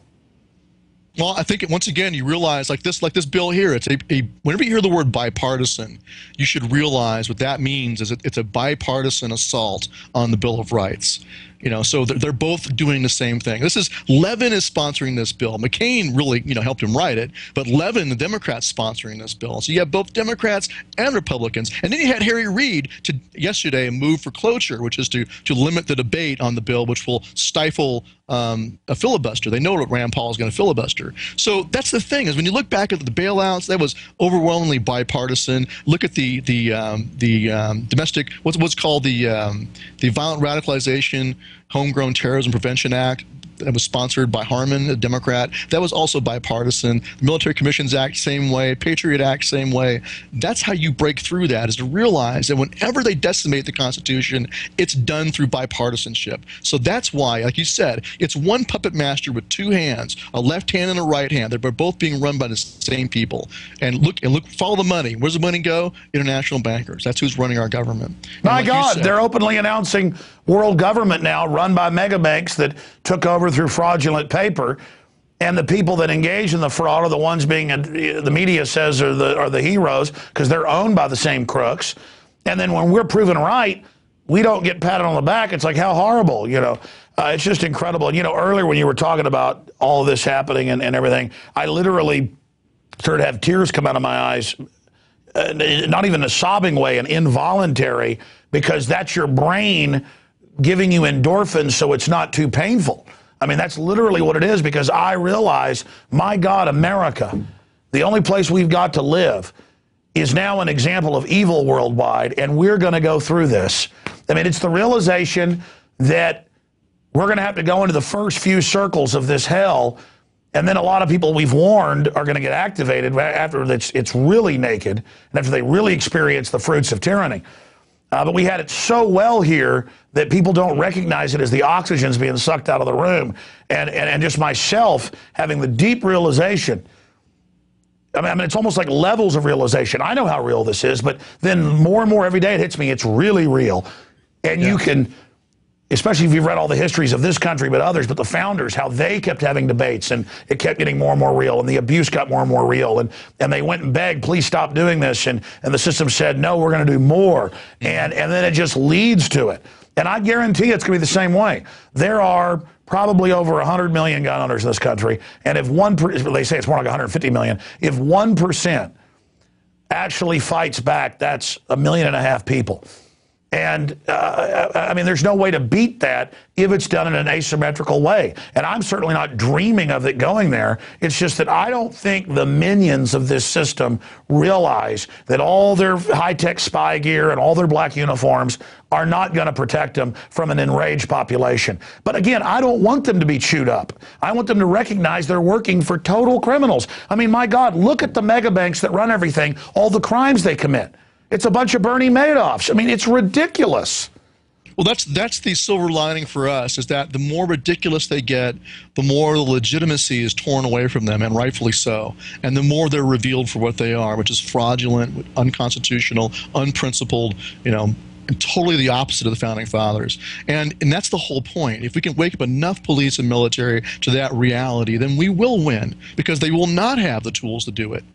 Well, I think once again you realize like this bill here. It's whenever you hear the word bipartisan, you should realize what that means is it's a bipartisan assault on the Bill of Rights. You know, so they're both doing the same thing. Levin is sponsoring this bill. McCain really, helped him write it, but Levin, the Democrats, sponsoring this bill. So you have both Democrats and Republicans, and then you had Harry Reid yesterday move for cloture, which is to limit the debate on the bill, which will stifle a filibuster. They know that Rand Paul is going to filibuster. So that's the thing is when you look back at the bailouts, that was overwhelmingly bipartisan. Look at the domestic what's called the Violent Radicalization Homegrown Terrorism Prevention Act. That was sponsored by Harman, a Democrat. That was also bipartisan. The Military Commissions Act, same way. Patriot Act, same way. That's how you break through that, is to realize that whenever they decimate the Constitution, it's done through bipartisanship. So that's why, like you said, it's one puppet master with two hands, a left hand and a right hand. They're both being run by the same people. And look, follow the money. Where's the money go? International bankers. That's who's running our government. My God, they're openly announcing world government now run by mega banks that took over through fraudulent paper, and the people that engage in the fraud are the ones being, the media says, are the heroes because they're owned by the same crooks. And then when we're proven right, we don't get patted on the back. It's like, how horrible, it's just incredible. And earlier when you were talking about all of this happening and everything, I literally started to have tears come out of my eyes, not even a sobbing way, an involuntary, because that's your brain giving you endorphins so it's not too painful. I mean, that's literally what it is, because I realize, my God, America, the only place we've got to live, is now an example of evil worldwide, and we're going to go through this. I mean, it's the realization that we're going to have to go into the first few circles of this hell, and then a lot of people we've warned are going to get activated after it's really naked, and after they really experience the fruits of tyranny. But we had it so well here that people don't recognize it as the oxygen's being sucked out of the room. And just myself having the deep realization. I mean, it's almost like levels of realization. I know how real this is, but then more and more every day it hits me, it's really real. And you can, especially if you've read all the histories of this country, but others, but the founders, how they kept having debates, and it kept getting more and more real, and the abuse got more and more real, and they went and begged, please stop doing this, and the system said, no, we're going to do more, and then it just leads to it. And I guarantee it's going to be the same way. There are probably over 100 million gun owners in this country, and if they say it's more like 150 million, if 1% actually fights back, that's 1.5 million people. And, I mean, there's no way to beat that if it's done in an asymmetrical way. And I'm certainly not dreaming of it going there. It's just that I don't think the minions of this system realize that all their high-tech spy gear and all their black uniforms are not going to protect them from an enraged population. But again, I don't want them to be chewed up. I want them to recognize they're working for total criminals. I mean, my God, look at the mega banks that run everything, all the crimes they commit. It's a bunch of Bernie Madoffs. I mean, it's ridiculous. Well, that's the silver lining for us, is that the more ridiculous they get, the more the legitimacy is torn away from them, and rightfully so. And the more they're revealed for what they are, which is fraudulent, unconstitutional, unprincipled, and totally the opposite of the Founding Fathers. And that's the whole point. If we can wake up enough police and military to that reality, then we will win, because they will not have the tools to do it.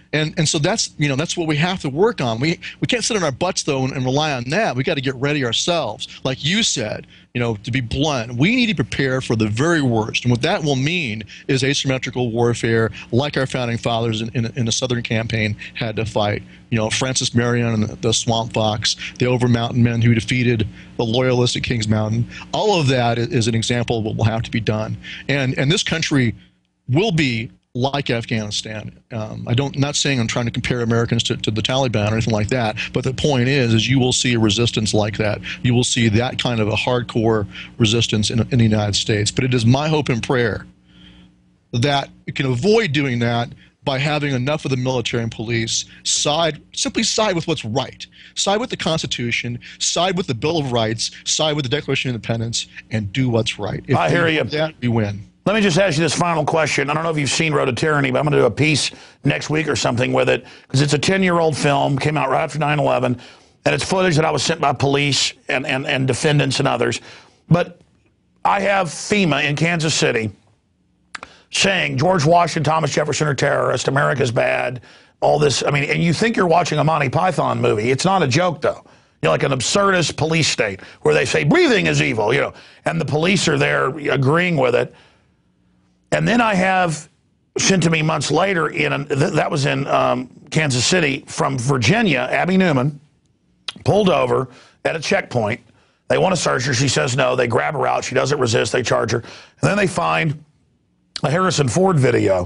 And so that's, you know, that's what we have to work on. We can't sit on our butts, though, and rely on that. We got to get ready ourselves. Like you said, you know, to be blunt, we need to prepare for the very worst. And what that will mean is asymmetrical warfare, like our founding fathers in the Southern Campaign had to fight. You know, Francis Marion and the Swamp Fox, the Over Mountain Men who defeated the Loyalists at Kings Mountain. All of that is an example of what will have to be done. And this country will be like Afghanistan. Not saying I'm trying to compare Americans to the Taliban or anything like that, but the point is you will see a resistance like that. You will see that kind of a hardcore resistance in the United States. But it is my hope and prayer that you can avoid doing that by having enough of the military and police simply side with what's right. Side with the Constitution, side with the Bill of Rights, side with the Declaration of Independence, and do what's right. If I hear you. That, we win. Let me just ask you this final question. I don't know if you've seen Road to Tyranny, but I'm going to do a piece next week or something with it, because it's a 10-year-old film, came out right after 9/11, and it's footage that I was sent by police and defendants and others. But I have FEMA in Kansas City saying George Washington, Thomas Jefferson are terrorists, America's bad, all this. I mean, and you think you're watching a Monty Python movie. It's not a joke, though. You're like an absurdist police state where they say breathing is evil, you know, and the police are there agreeing with it. And then I have sent to me months later, that was in Kansas City, from Virginia, Abby Newman, pulled over at a checkpoint. They want to search her. She says no. They grab her out. She doesn't resist. They charge her. And then they find a Harrison Ford video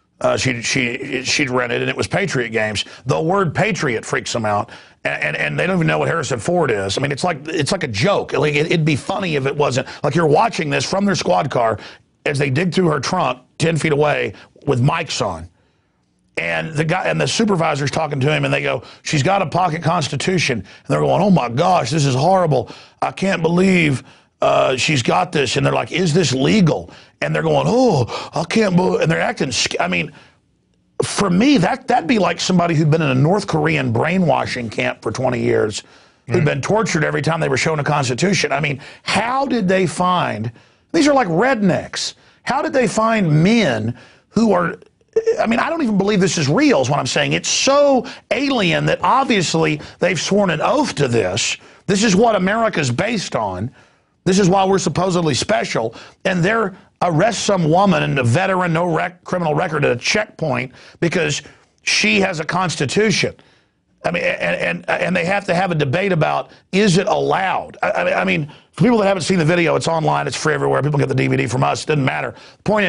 she'd rented, and it was Patriot games. The word Patriot freaks them out. And they don't even know what Harrison Ford is. I mean, it's like a joke. Like, it'd be funny if it wasn't. Like, you're watching this from their squad car as they dig through her trunk 10 feet away with mics on. And the guy and the supervisor's talking to him, and they go, she's got a pocket constitution. And they're going, oh my gosh, this is horrible. I can't believe she's got this. And they're like, is this legal? And they're going, oh, I can't believe, and they're acting, I mean, for me, that'd be like somebody who'd been in a North Korean brainwashing camp for 20 years, who'd been tortured every time they were shown a constitution. I mean, how did they find, these are like rednecks, how did they find men who are, I mean, I don't even believe this is real is what I'm saying. It's so alien that obviously they've sworn an oath to this. This is what America's based on. This is why we're supposedly special. And they're arrest some woman and a veteran, no criminal record at a checkpoint because she has a constitution. I mean, and they have to have a debate about, is it allowed? I mean, for people that haven't seen the video, it's online, it's free everywhere. People get the DVD from us. It doesn't matter. The point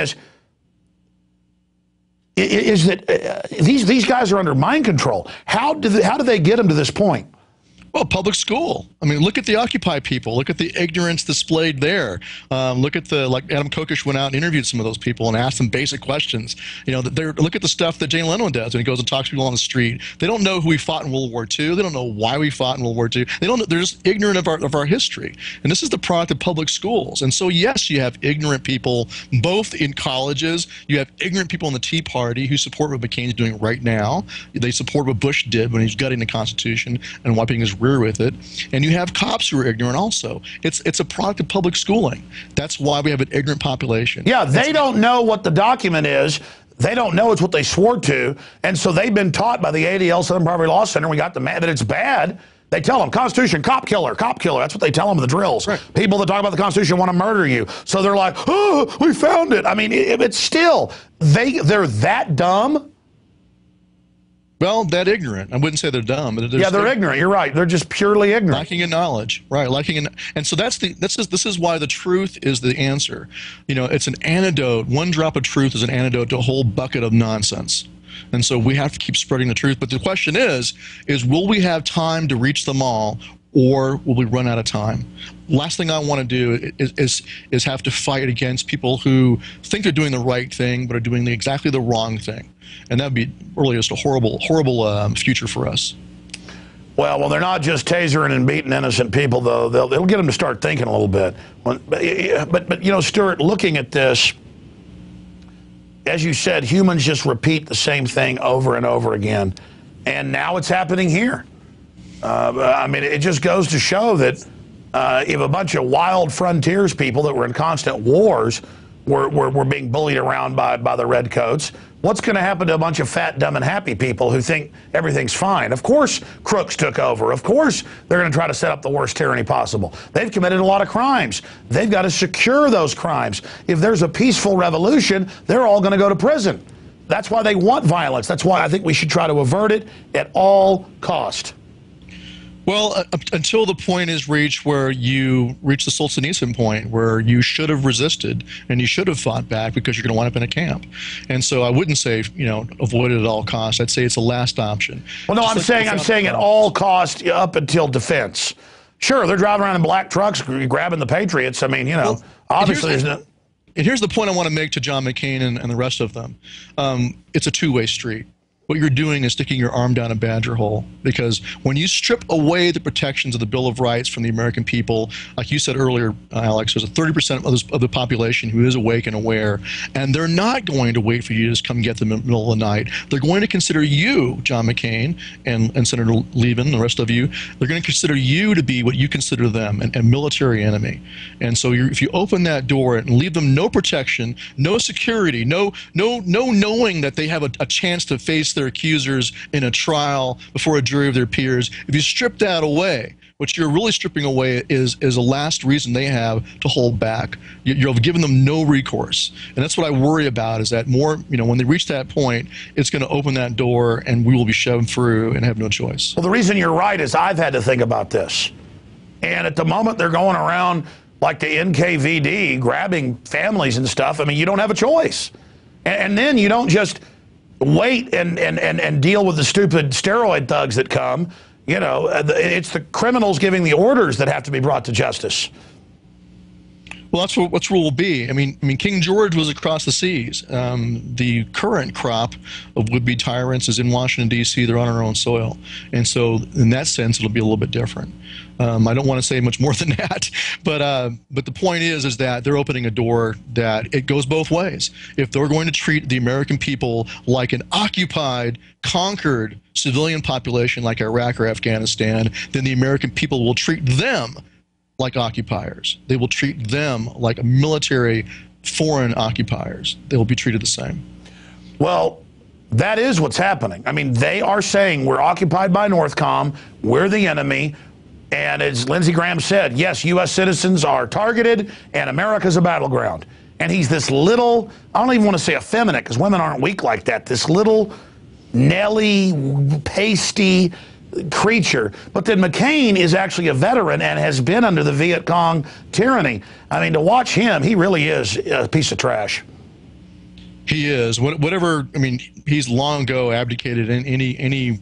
is that these guys are under mind control. How do they get them to this point? Well, public school. I mean, look at the Occupy people. Look at the ignorance displayed there. Look at like Adam Kokesh went out and interviewed some of those people and asked them basic questions. You know, look at the stuff that Jay Leno does when he goes and talks to people on the street. They don't know who we fought in World War II. They don't know why we fought in World War II. They don't know, they're just ignorant of our history. And this is the product of public schools. And so, yes, you have ignorant people both in colleges. You have ignorant people in the Tea Party who support what McCain's doing right now. They support what Bush did when he's gutting the Constitution and wiping his rear with it. And you have cops who are ignorant also. It's a product of public schooling. That's why we have an ignorant population. Yeah, they don't know what the document is. They don't know it's what they swore to. And so they've been taught by the ADL Southern Poverty Law Center, we got the man that it's bad. They tell them, Constitution, cop killer, cop killer. That's what they tell them in the drills. Right. People that talk about the Constitution want to murder you. So they're like, oh, we found it. I mean, it's still, they're that dumb. Well, that ignorant. I wouldn't say they're dumb, but they're ignorant. You're right. They're just purely ignorant. Lacking in knowledge, right? And so this is why the truth is the answer. You know, it's an antidote. One drop of truth is an antidote to a whole bucket of nonsense. And so we have to keep spreading the truth. But the question is will we have time to reach them all, or will we run out of time? Last thing I want to do is have to fight against people who think they're doing the right thing but are doing exactly the wrong thing. And that would be really just a horrible, horrible future for us. Well, they're not just tasering and beating innocent people, though. They'll get them to start thinking a little bit. But you know, Stewart, looking at this, as you said, humans just repeat the same thing over and over again. And now it's happening here. I mean, it just goes to show that if a bunch of wild frontiers people that were in constant wars were being bullied around by the redcoats, What's going to happen to a bunch of fat, dumb, and happy people who think everything's fine? Of course, crooks took over. Of course, they're going to try to set up the worst tyranny possible. They've committed a lot of crimes. They've got to secure those crimes. If there's a peaceful revolution, they're all going to go to prison. That's why they want violence. That's why I think we should try to avert it at all cost. Well, until the point is reached where you reach the Solzhenitsyn point, where you should have resisted and you should have fought back because you're going to wind up in a camp. And so I wouldn't say, avoid it at all costs. I'd say it's a last option. Well, no, I'm saying at all costs up until defense. Sure, they're driving around in black trucks grabbing the Patriots. I mean, well, obviously there's no... And here's the point I want to make to John McCain and the rest of them. It's a two-way street. What you're doing is sticking your arm down a badger hole, because when you strip away the protections of the Bill of Rights from the American people, like you said earlier, Alex, there's a 30% of the population who is awake and aware, and they're not going to wait for you to just come get them in the middle of the night. They're going to consider you, John McCain and Senator Levin and the rest of you, they're going to consider you to be what you consider them, a military enemy. And so if you open that door and leave them no protection, no security, no knowing that they have a chance to face their accusers in a trial before a jury of their peers, if you strip that away, what you're really stripping away is a last reason they have to hold back. You've given them no recourse. And that's what I worry about, is that more, when they reach that point, it's going to open that door and we will be shoved through and have no choice. Well, the reason you're right is I've had to think about this. And at the moment they're going around like the NKVD grabbing families and stuff. I mean, you don't have a choice. And then you don't just wait and deal with the stupid steroid thugs that come. It's the criminals giving the orders that have to be brought to justice. Well, that's what rule will be. I mean, King George was across the seas. The current crop of would-be tyrants is in Washington, D.C. They're on our own soil. And so in that sense, it'll be a little bit different. I don't want to say much more than that, but the point is that they're opening a door that it goes both ways. If they're going to treat the American people like an occupied, conquered civilian population like Iraq or Afghanistan, then the American people will treat them like occupiers. They will treat them like military foreign occupiers. They will be treated the same. Well, that is what's happening. I mean, they are saying we're occupied by Northcom, we're the enemy, and as Lindsey Graham said, yes, U.S. citizens are targeted, and America's a battleground. And he's this little, I don't even want to say effeminate, because women aren't weak like that, this little Nelly, pasty creature. But then McCain is actually a veteran and has been under the Viet Cong tyranny. I mean, to watch him, he really is a piece of trash. He is. Whatever, I mean, he's long ago abdicated in he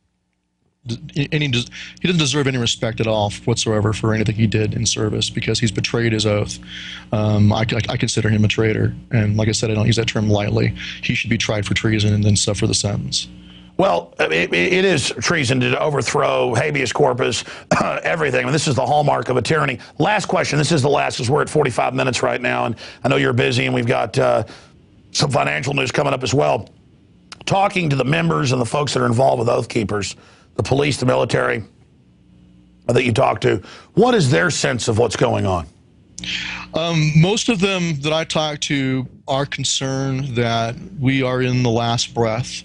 doesn't deserve any respect at all whatsoever for anything he did in service, because he's betrayed his oath. I consider him a traitor, and like I said, I don't use that term lightly. He should be tried for treason and then suffer the sentence. Well, it is treason to overthrow habeas corpus, everything. I mean, this is the hallmark of a tyranny. Last question. This is the last, because we're at 45 minutes right now, and I know you're busy, and we've got some financial news coming up as well. Talking to the members and the folks that are involved with Oath Keepers, the police, the military that you talk to, what is their sense of what's going on? Most of them that I talk to are concerned that we are in the last breath.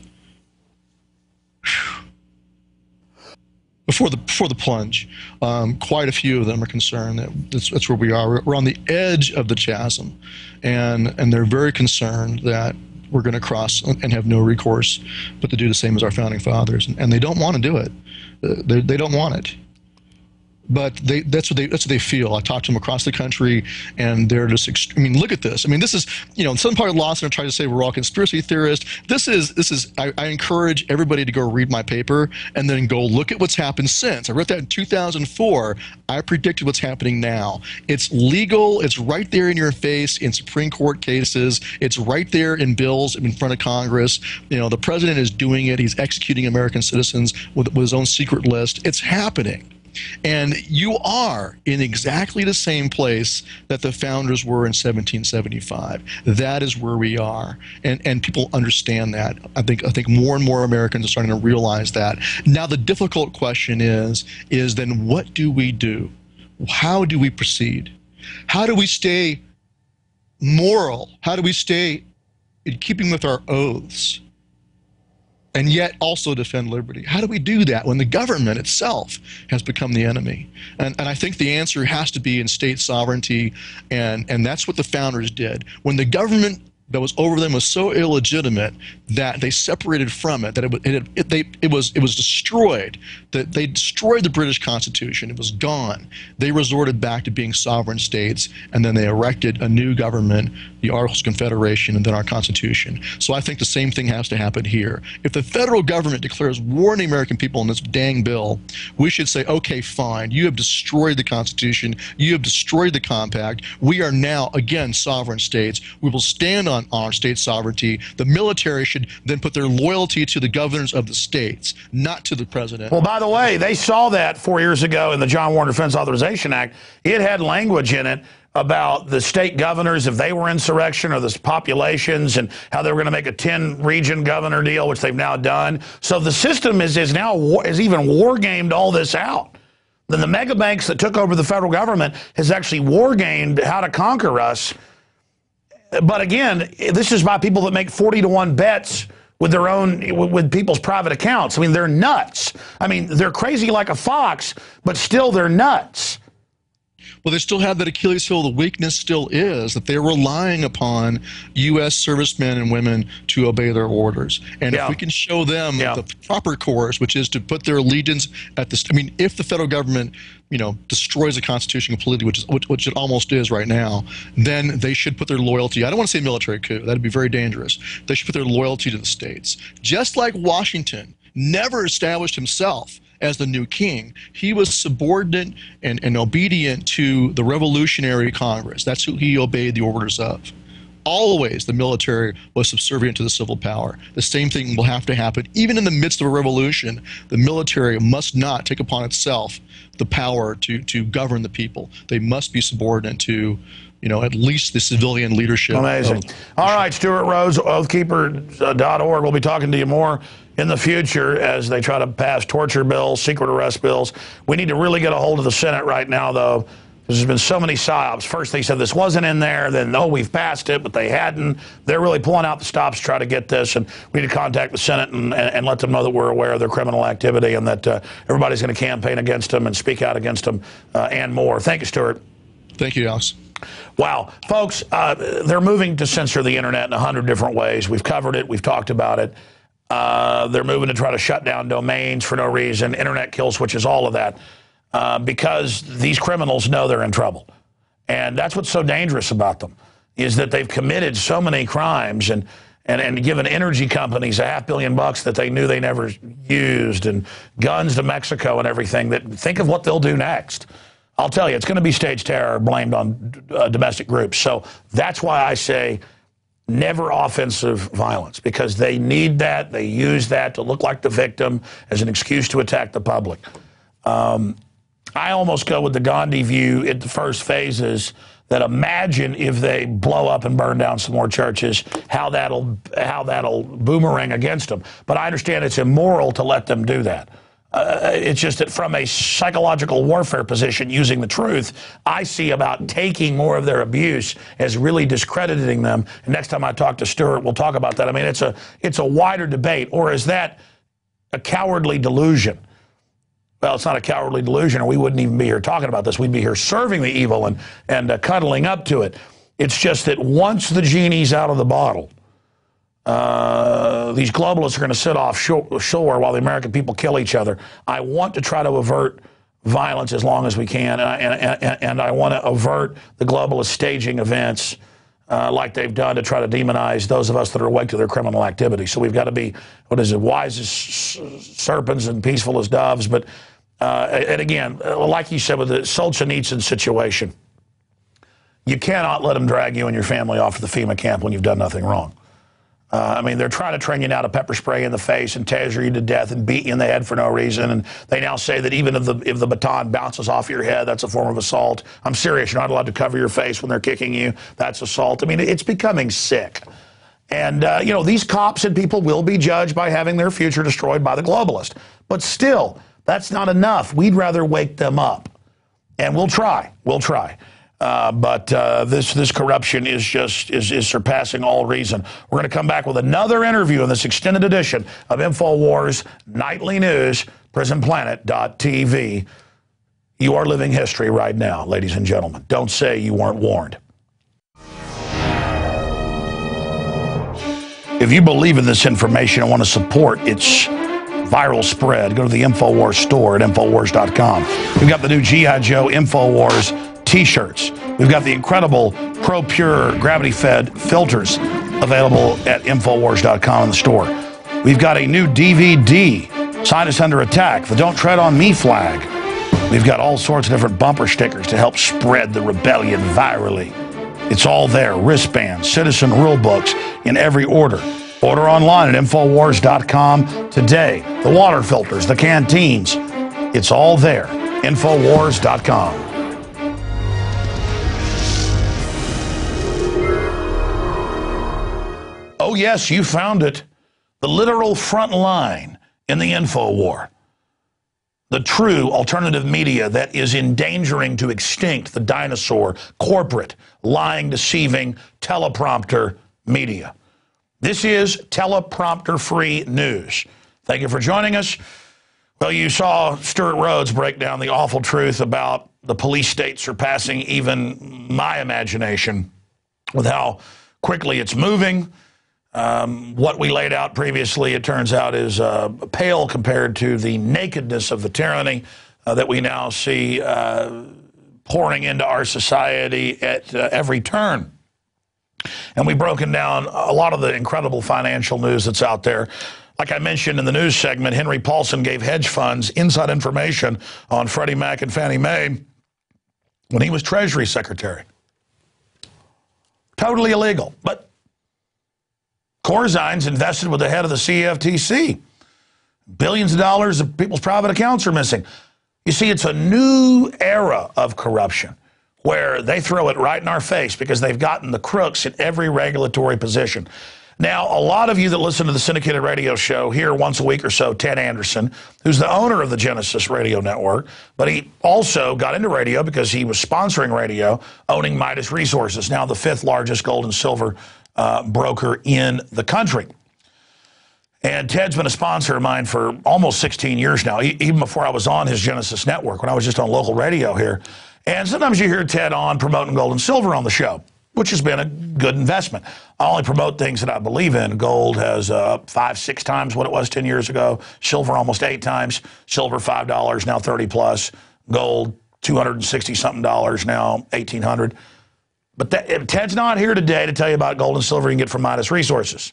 Before the plunge. Quite a few of them are concerned that that's where we are. We're on the edge of the chasm, and they're very concerned that we're going to cross and have no recourse but to do the same as our founding fathers, and they don't want to do it. They don't want it. But that's what they feel. I talk to them across the country, and they're just. I mean, look at this. I mean, this is, some part of Lawson are trying to say we're all conspiracy theorists. This is. I encourage everybody to go read my paper and then go look at what's happened since. I wrote that in 2004. I predicted what's happening now. It's legal. It's right there in your face in Supreme Court cases. It's right there in bills in front of Congress. The president is doing it. He's executing American citizens with his own secret list. It's happening. And you are in exactly the same place that the founders were in 1775. That is where we are, and people understand that. I think more and more Americans are starting to realize that. Now the difficult question is then what do we do? How do we proceed? How do we stay moral? How do we stay in keeping with our oaths, and yet also defend liberty? How do we do that when the government itself has become the enemy? And I think the answer has to be in state sovereignty, and that's what the founders did. When the government that was over them was so illegitimate that they separated from it, that it was destroyed, that they destroyed the British Constitution. It was gone. They resorted back to being sovereign states, and then they erected a new government, the Articles of Confederation, and then our Constitution. So I think the same thing has to happen here. If the federal government declares war on the American people in this dang bill, we should say, okay, fine, you have destroyed the Constitution, you have destroyed the compact, we are now, again, sovereign states. We will stand on our state sovereignty. The military should then put their loyalty to the governors of the states, not to the president. Well, by the way, they saw that 4 years ago in the John Warren Defense Authorization Act. It had language in it about the state governors, if they were insurrection, or the populations, and how they were going to make a 10-region governor deal, which they've now done. So the system is even war gamed all this out. Then the mega banks that took over the federal government has actually war gamed how to conquer us. But again, this is by people that make 40-to-1 bets with their own, with people's private accounts. I mean, they're nuts. I mean, they're crazy like a fox, but still they're nuts. Well, they still have that Achilles heel. The weakness still is that they're relying upon U.S. servicemen and women to obey their orders. And if we can show them the proper course, which is to put their allegiance at this, I mean, if the federal government, destroys the Constitution completely, which it almost is right now, then they should put their loyalty, I don't want to say military coup, that'd be very dangerous. They should put their loyalty to the states. Just like Washington never established himself as the new king, he was subordinate and obedient to the Revolutionary Congress. That's who he obeyed the orders of. Always the military was subservient to the civil power. The same thing will have to happen. Even in the midst of a revolution, the military must not take upon itself the power to govern the people. They must be subordinate to, at least the civilian leadership. Amazing. All right, Stewart Rhodes, oathkeeper.org. We'll be talking to you more in the future as they try to pass torture bills, secret arrest bills. We need to really get a hold of the Senate right now, though. There's been so many psyops. First they said this wasn't in there, then, oh, we've passed it, but they hadn't. They're really pulling out the stops to try to get this, and we need to contact the Senate and let them know that we're aware of their criminal activity and that everybody's going to campaign against them and speak out against them and more. Thank you, Stewart. Thank you, Alex. Wow. Folks, they're moving to censor the internet in 100 different ways. We've covered it. We've talked about it. They're moving to try to shut down domains for no reason, internet kill switches, all of that. Because these criminals know they're in trouble. And that's what's so dangerous about them, is that they've committed so many crimes and given energy companies $500 million that they knew they never used, and guns to Mexico and everything. That think of what they'll do next. I'll tell you, it's going to be staged terror blamed on domestic groups. So that's why I say never offensive violence, because they need that. They use that to look like the victim as an excuse to attack the public. I almost go with the Gandhi view in the first phases, that imagine if they blow up and burn down some more churches, how that'll boomerang against them. But I understand it's immoral to let them do that. It's just that from a psychological warfare position, using the truth, I see about taking more of their abuse as really discrediting them. And next time I talk to Stewart, we'll talk about that. I mean, it's a wider debate. Or is that a cowardly delusion? Well, it's not a cowardly delusion, or we wouldn't even be here talking about this. We'd be here serving the evil and cuddling up to it. It's just that once the genie's out of the bottle, these globalists are going to sit offshore while the American people kill each other. I want to try to avert violence as long as we can, and I want to avert the globalists staging events like they've done to try to demonize those of us that are awake to their criminal activity. So we've got to be, wise as serpents and peaceful as doves. But, and again, like you said with the Solzhenitsyn situation, you cannot let them drag you and your family off to the FEMA camp when you've done nothing wrong. I mean, they're trying to train you now to pepper spray in the face and taser you to death and beat you in the head for no reason. And they now say that even if the baton bounces off your head, that's a form of assault. I'm serious. You're not allowed to cover your face when they're kicking you. That's assault. I mean, it's becoming sick. And, these cops and people will be judged by having their future destroyed by the globalist. But still, that's not enough. We'd rather wake them up. And we'll try. We'll try. But this corruption is surpassing all reason. We're going to come back with another interview in this extended edition of Infowars Nightly News, PrisonPlanet.tv. You are living history right now, ladies and gentlemen. Don't say you weren't warned. If you believe in this information and want to support its viral spread, go to the Infowars store at Infowars.com. We've got the new G.I. Joe Infowars T-shirts. We've got the incredible Pro Pure gravity-fed filters available at Infowars.com in the store. We've got a new DVD, Scientists Under Attack, the Don't Tread on Me flag. We've got all sorts of different bumper stickers to help spread the rebellion virally. It's all there. Wristbands, citizen rule books in every order. Order online at Infowars.com today. The water filters, the canteens. It's all there. Infowars.com. Oh, yes, you found it. The literal front line in the info war. The true alternative media that is endangering to extinct the dinosaur, corporate, lying, deceiving, teleprompter media. This is teleprompter-free news. Thank you for joining us. Well, you saw Stewart Rhodes break down the awful truth about the police state surpassing even my imagination with how quickly it's moving. What we laid out previously, it turns out, is pale compared to the nakedness of the tyranny that we now see pouring into our society at every turn. And we've broken down a lot of the incredible financial news that's out there. Like I mentioned in the news segment, Henry Paulson gave hedge funds inside information on Freddie Mac and Fannie Mae when he was Treasury Secretary. Totally illegal, but Corzine's invested with the head of the CFTC. Billions of dollars of people's private accounts are missing. You see, it's a new era of corruption where they throw it right in our face because they've gotten the crooks in every regulatory position. Now, a lot of you that listen to the syndicated radio show hear once a week or so Ted Anderson, who's the owner of the Genesis Radio Network, but he also got into radio because he was sponsoring radio, owning Midas Resources, now the 5th largest gold and silver broker in the country. And Ted's been a sponsor of mine for almost 16 years now, even before I was on his Genesis network, when I was just on local radio here. And sometimes you hear Ted on promoting gold and silver on the show, which has been a good investment. I only promote things that I believe in. Gold has 5-6 times what it was 10 years ago. Silver almost 8 times. Silver $5, now 30 plus. Gold $260-something, now 1,800. But Ted's not here today to tell you about gold and silver you can get from Midas Resources.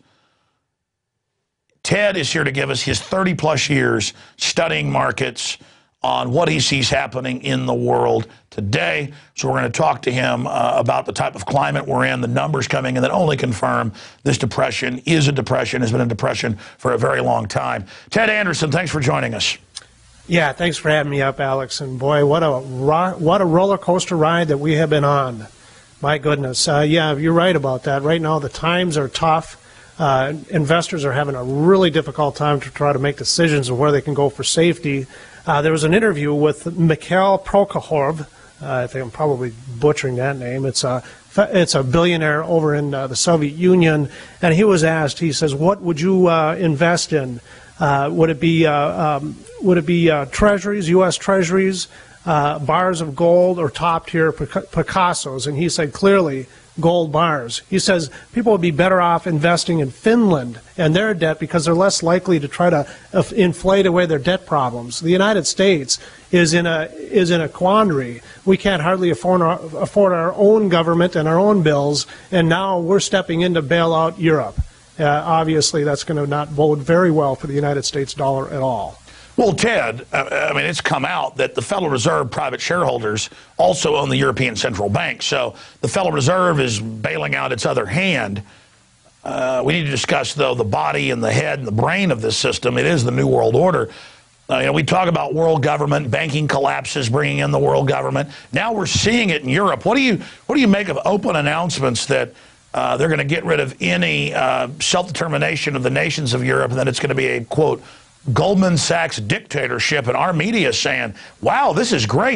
Ted is here to give us his 30-plus years studying markets on what he sees happening in the world today. So we're going to talk to him about the type of climate we're in, the numbers coming in that only confirm this depression is a depression, has been a depression for a very long time. Ted Anderson, thanks for joining us. Yeah, thanks for having me up, Alex. And boy, what a roller coaster ride that we have been on. My goodness. Yeah, you're right about that. Right now, the times are tough. Investors are having a really difficult time to try to make decisions on where they can go for safety. There was an interview with Mikhail Prokhorov. I think I'm probably butchering that name. It's a billionaire over in the Soviet Union, and he was asked. He says, "What would you invest in? Would it be treasuries, U.S. treasuries, bars of gold, or top-tier Picassos?" And he said clearly, gold bars. He says people would be better off investing in Finland and their debt because they're less likely to try to inflate away their debt problems. The United States is in a quandary. We can't hardly afford our own government and our own bills, and now we're stepping in to bail out Europe. Obviously, that's going to not bode very well for the United States dollar at all. Well, Ted, I mean, it's come out that the Federal Reserve private shareholders also own the European Central Bank. So the Federal Reserve is bailing out its other hand. We need to discuss, though, the body and the head and the brain of this system. It is the New World Order. We talk about world government, banking collapses, bringing in the world government. Now we're seeing it in Europe. What do you make of open announcements that they're going to get rid of any self-determination of the nations of Europe, and that it's going to be a, quote, Goldman Sachs dictatorship, and our media is saying, wow, this is great.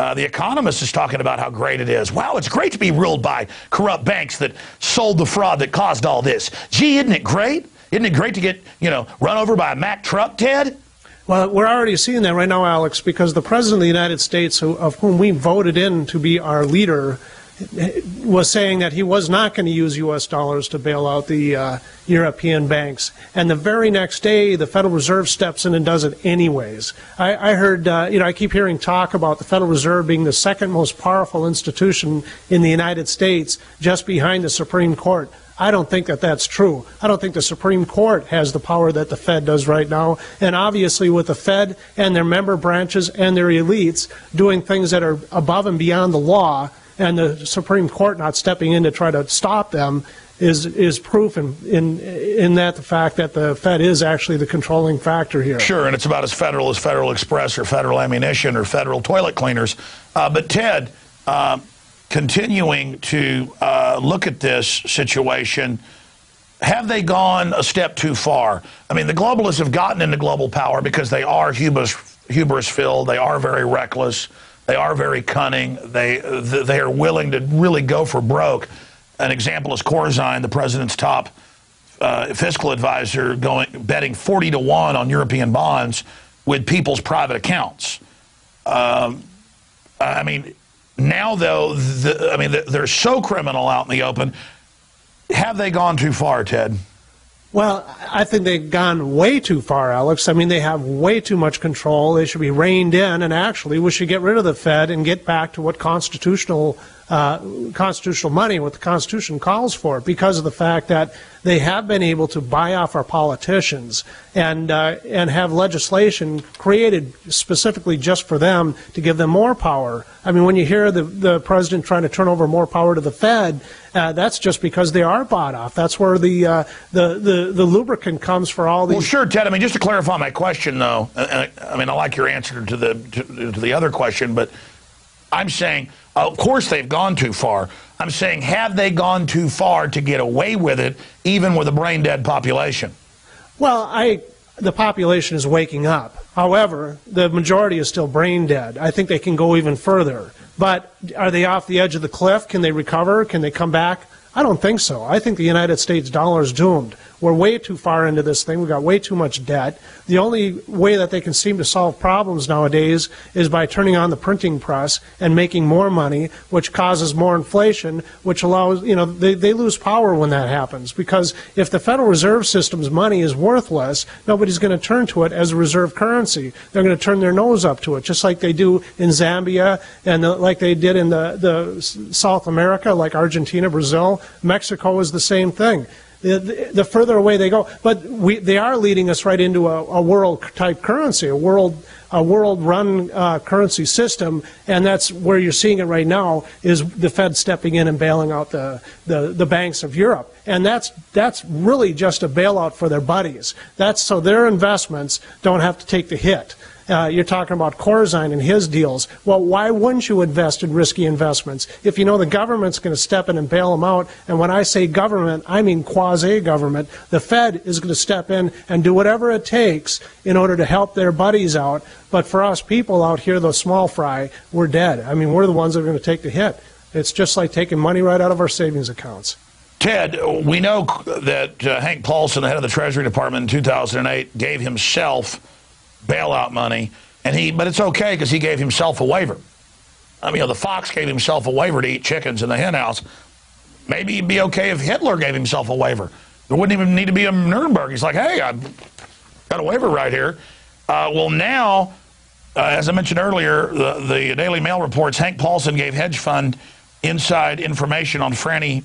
The Economist is talking about how great it is. Wow, it's great to be ruled by corrupt banks that sold the fraud that caused all this. Gee, isn't it great? Isn't it great to get, run over by a Mack truck, Ted? Well, we're already seeing that right now, Alex, because the President of the United States, of whom we voted in to be our leader, was saying that he was not going to use U.S. dollars to bail out the European banks. And the very next day, the Federal Reserve steps in and does it anyways. I heard, I keep hearing talk about the Federal Reserve being the second most powerful institution in the United States, just behind the Supreme Court. I don't think that that's true. I don't think the Supreme Court has the power that the Fed does right now. And obviously with the Fed and their member branches and their elites doing things that are above and beyond the law, and the Supreme Court not stepping in to try to stop them is proof in that the fact that the Fed is actually the controlling factor here. Sure, and it's about as Federal Express or Federal Ammunition or Federal Toilet Cleaners. But Ted, continuing to look at this situation, have they gone a step too far? I mean, the globalists have gotten into global power because they are hubris-filled, they are very reckless, they are very cunning, they are willing to really go for broke. An example is Corzine, the president's top fiscal advisor, betting 40-1 on European bonds with people's private accounts. I mean, now though, they're so criminal out in the open. Have they gone too far, Ted? Well, I think they've gone way too far, Alex. I mean, they have way too much control. They should be reined in, and actually we should get rid of the Fed and get back to what constitutional money, what the Constitution calls for, because of the fact that they have been able to buy off our politicians and have legislation created specifically just for them to give them more power. I mean, when you hear the president trying to turn over more power to the Fed, that's just because they are bought off. That's where the lubricant comes for all these. Well, sure, Ted. I mean, just to clarify my question, though, I mean, I like your answer to the other question, but I'm saying, of course, they've gone too far. I'm saying, have they gone too far to get away with it, even with a brain-dead population? Well, the population is waking up. However, the majority is still brain-dead. I think they can go even further. But are they off the edge of the cliff? Can they recover? Can they come back? I don't think so. I think the United States dollar is doomed. We're way too far into this thing. We've got way too much debt. The only way that they can seem to solve problems nowadays is by turning on the printing press and making more money, which causes more inflation, which allows, they lose power when that happens. Because if the Federal Reserve System's money is worthless, nobody's going to turn to it as a reserve currency. They're going to turn their nose up to it, just like they do in Zambia and like they did in the South America, like Argentina, Brazil. Mexico is the same thing. The further away they go, but they are leading us right into a world-type currency, a world-run currency system, and that's where you're seeing it right now. Is the Fed stepping in and bailing out the banks of Europe, and that's really just a bailout for their buddies. That's so their investments don't have to take the hit. You're talking about Corzine and his deals. Well, why wouldn't you invest in risky investments if you know the government's going to step in and bail them out? And when I say government, I mean quasi-government. The Fed is going to step in and do whatever it takes in order to help their buddies out. But for us people out here, the small fry, we're dead. I mean, we're the ones that are going to take the hit. It's just like taking money right out of our savings accounts. Ted, we know that Hank Paulson, the head of the Treasury Department in 2008, gave himself bailout money, but it's okay because he gave himself a waiver. I mean, the fox gave himself a waiver to eat chickens in the hen house. Maybe it'd be okay if Hitler gave himself a waiver. There wouldn't even need to be a Nuremberg. He's like, hey, I've got a waiver right here. Well, now, as I mentioned earlier, the Daily Mail reports Hank Paulson gave hedge fund inside information on Freddie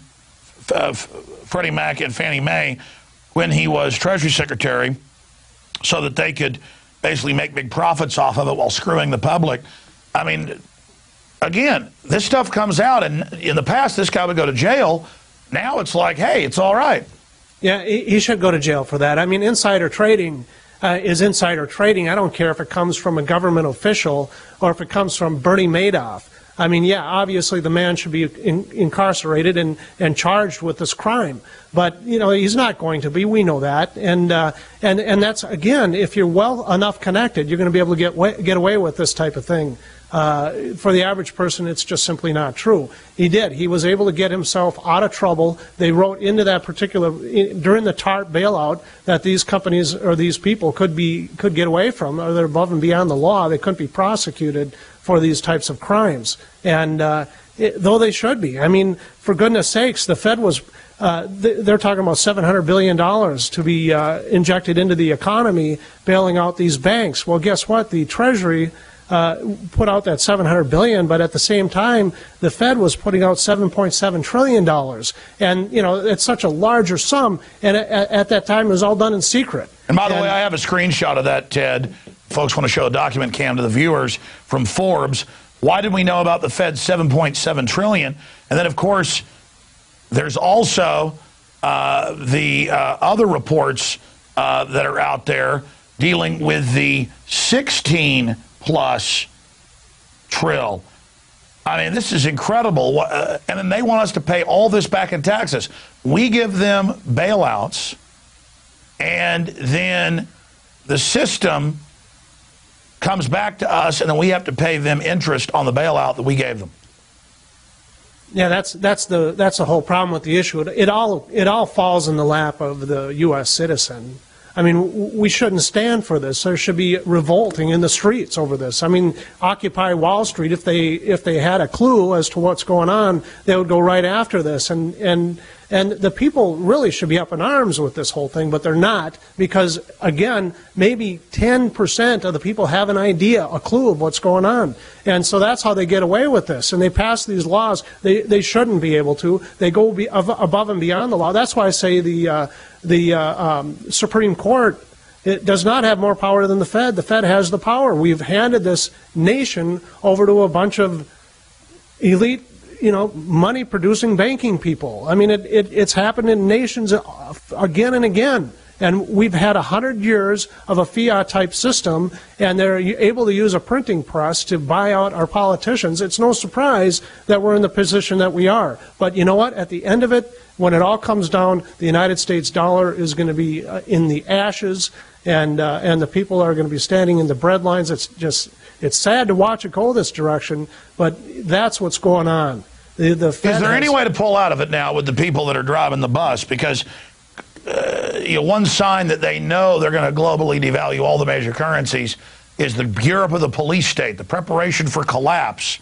Mac and Fannie Mae when he was Treasury Secretary so that they could basically make big profits off of it while screwing the public. I mean, again, this stuff comes out, and in the past, this guy would go to jail. Now it's like, hey, it's all right. Yeah, he should go to jail for that. I mean, insider trading is insider trading. I don't care if it comes from a government official or if it comes from Bernie Madoff. I mean, yeah, obviously the man should be incarcerated and charged with this crime. But, he's not going to be. We know that. And that's, again, if you're well enough connected, you're going to be able to get away with this type of thing. For the average person, it's just simply not true. He did. He was able to get himself out of trouble. They wrote into that particular, during the TARP bailout, that these companies or these people could get away from, or they're above and beyond the law. They couldn't be prosecuted for these types of crimes. And though they should be. I mean, for goodness sakes, the Fed was, they're talking about $700 billion to be injected into the economy, bailing out these banks. Well, guess what? The Treasury put out that $700 billion, but at the same time, the Fed was putting out $7.7 trillion. And, you know, it's such a larger sum, and at that time, it was all done in secret. And by the way, I have a screenshot of that, Ted. Folks want to show a document cam to the viewers from Forbes. Why did we know about the Fed's $7.7 trillion? And then, of course, there's also the other reports that are out there dealing with the 16+ trill. I mean, this is incredible. And then they want us to pay all this back in taxes. We give them bailouts, and then the system comes back to us, and then we have to pay them interest on the bailout that we gave them. Yeah, that's the whole problem with the issue. It all falls in the lap of the U.S. citizen. I mean, we shouldn't stand for this. There should be revolting in the streets over this. I mean, Occupy Wall Street, if they had a clue as to what's going on, they would go right after this. And the people really should be up in arms with this whole thing, but they're not, because, again, maybe 10% of the people have an idea, a clue of what's going on. And so that's how they get away with this. And they pass these laws. They shouldn't be able to. They go above and beyond the law. That's why I say the Supreme Court, it does not have more power than the Fed. The Fed has the power. We've handed this nation over to a bunch of elite, money-producing banking people. I mean, it's happened in nations again and again. And we've had 100 years of a fiat-type system, and they're able to use a printing press to buy out our politicians. It's no surprise that we're in the position that we are. But you know what? At the end of it, when it all comes down, the United States dollar is going to be in the ashes, and the people are going to be standing in the breadlines. It's sad to watch it go this direction, but that's what's going on. The Fed is there any way to pull out of it now with the people that are driving the bus? Because one sign that they know they're going to globally devalue all the major currencies is the Europe of the police state, the preparation for collapse,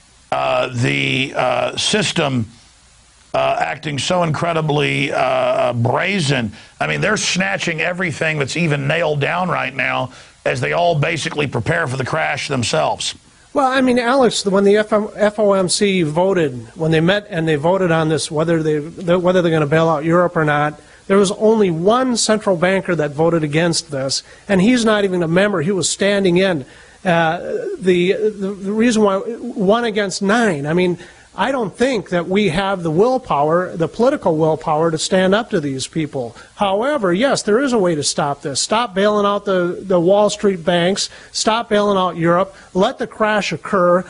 the system acting so incredibly brazen. I mean, they're snatching everything that's even nailed down right now as they all basically prepare for the crash themselves. Well, I mean, Alex, when the FOMC voted, when they met and they voted on this, whether they're going to bail out Europe or not, there was only one central banker that voted against this, and he's not even a member. He was standing in. The reason why 1 against 9. I mean, I don't think that we have the willpower, the political willpower, to stand up to these people. However, yes, there is a way to stop this. Stop bailing out the Wall Street banks. Stop bailing out Europe. Let the crash occur.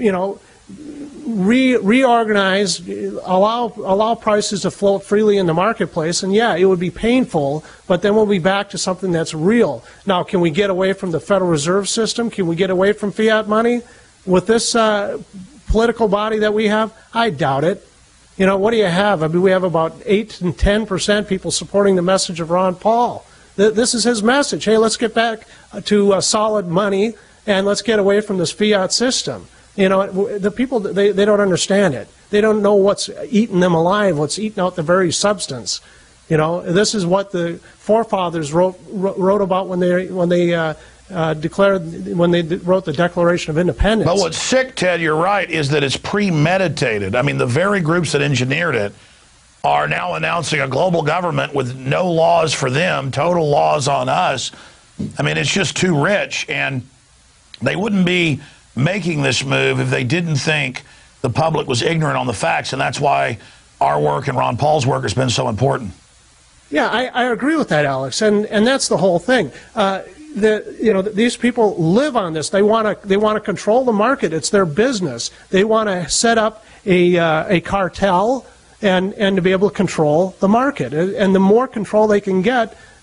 Reorganize, allow prices to float freely in the marketplace, and yeah, it would be painful, but then we'll be back to something that's real. Now, can we get away from the Federal Reserve System? Can we get away from fiat money with this political body that we have? I doubt it. What do you have? I mean, we have about 8 and 10% people supporting the message of Ron Paul. This is his message. Hey, let's get back to solid money, and let's get away from this fiat system. The people, they don't understand it. They don't know what's eating them alive, what's eating out the very substance. This is what the forefathers wrote about when they wrote the Declaration of Independence. But what's sick, Ted, you're right, is that it's premeditated. I mean, the very groups that engineered it are now announcing a global government with no laws for them, total laws on us. I mean, it's just too rich, and they wouldn't be making this move if they didn't think the public was ignorant on the facts, and that's why our work and Ron Paul's work has been so important. Yeah, I agree with that, Alex, and that's the whole thing. These people live on this. They want to control the market. It's their business. They want to set up a cartel and to be able to control the market. And the more control they can get,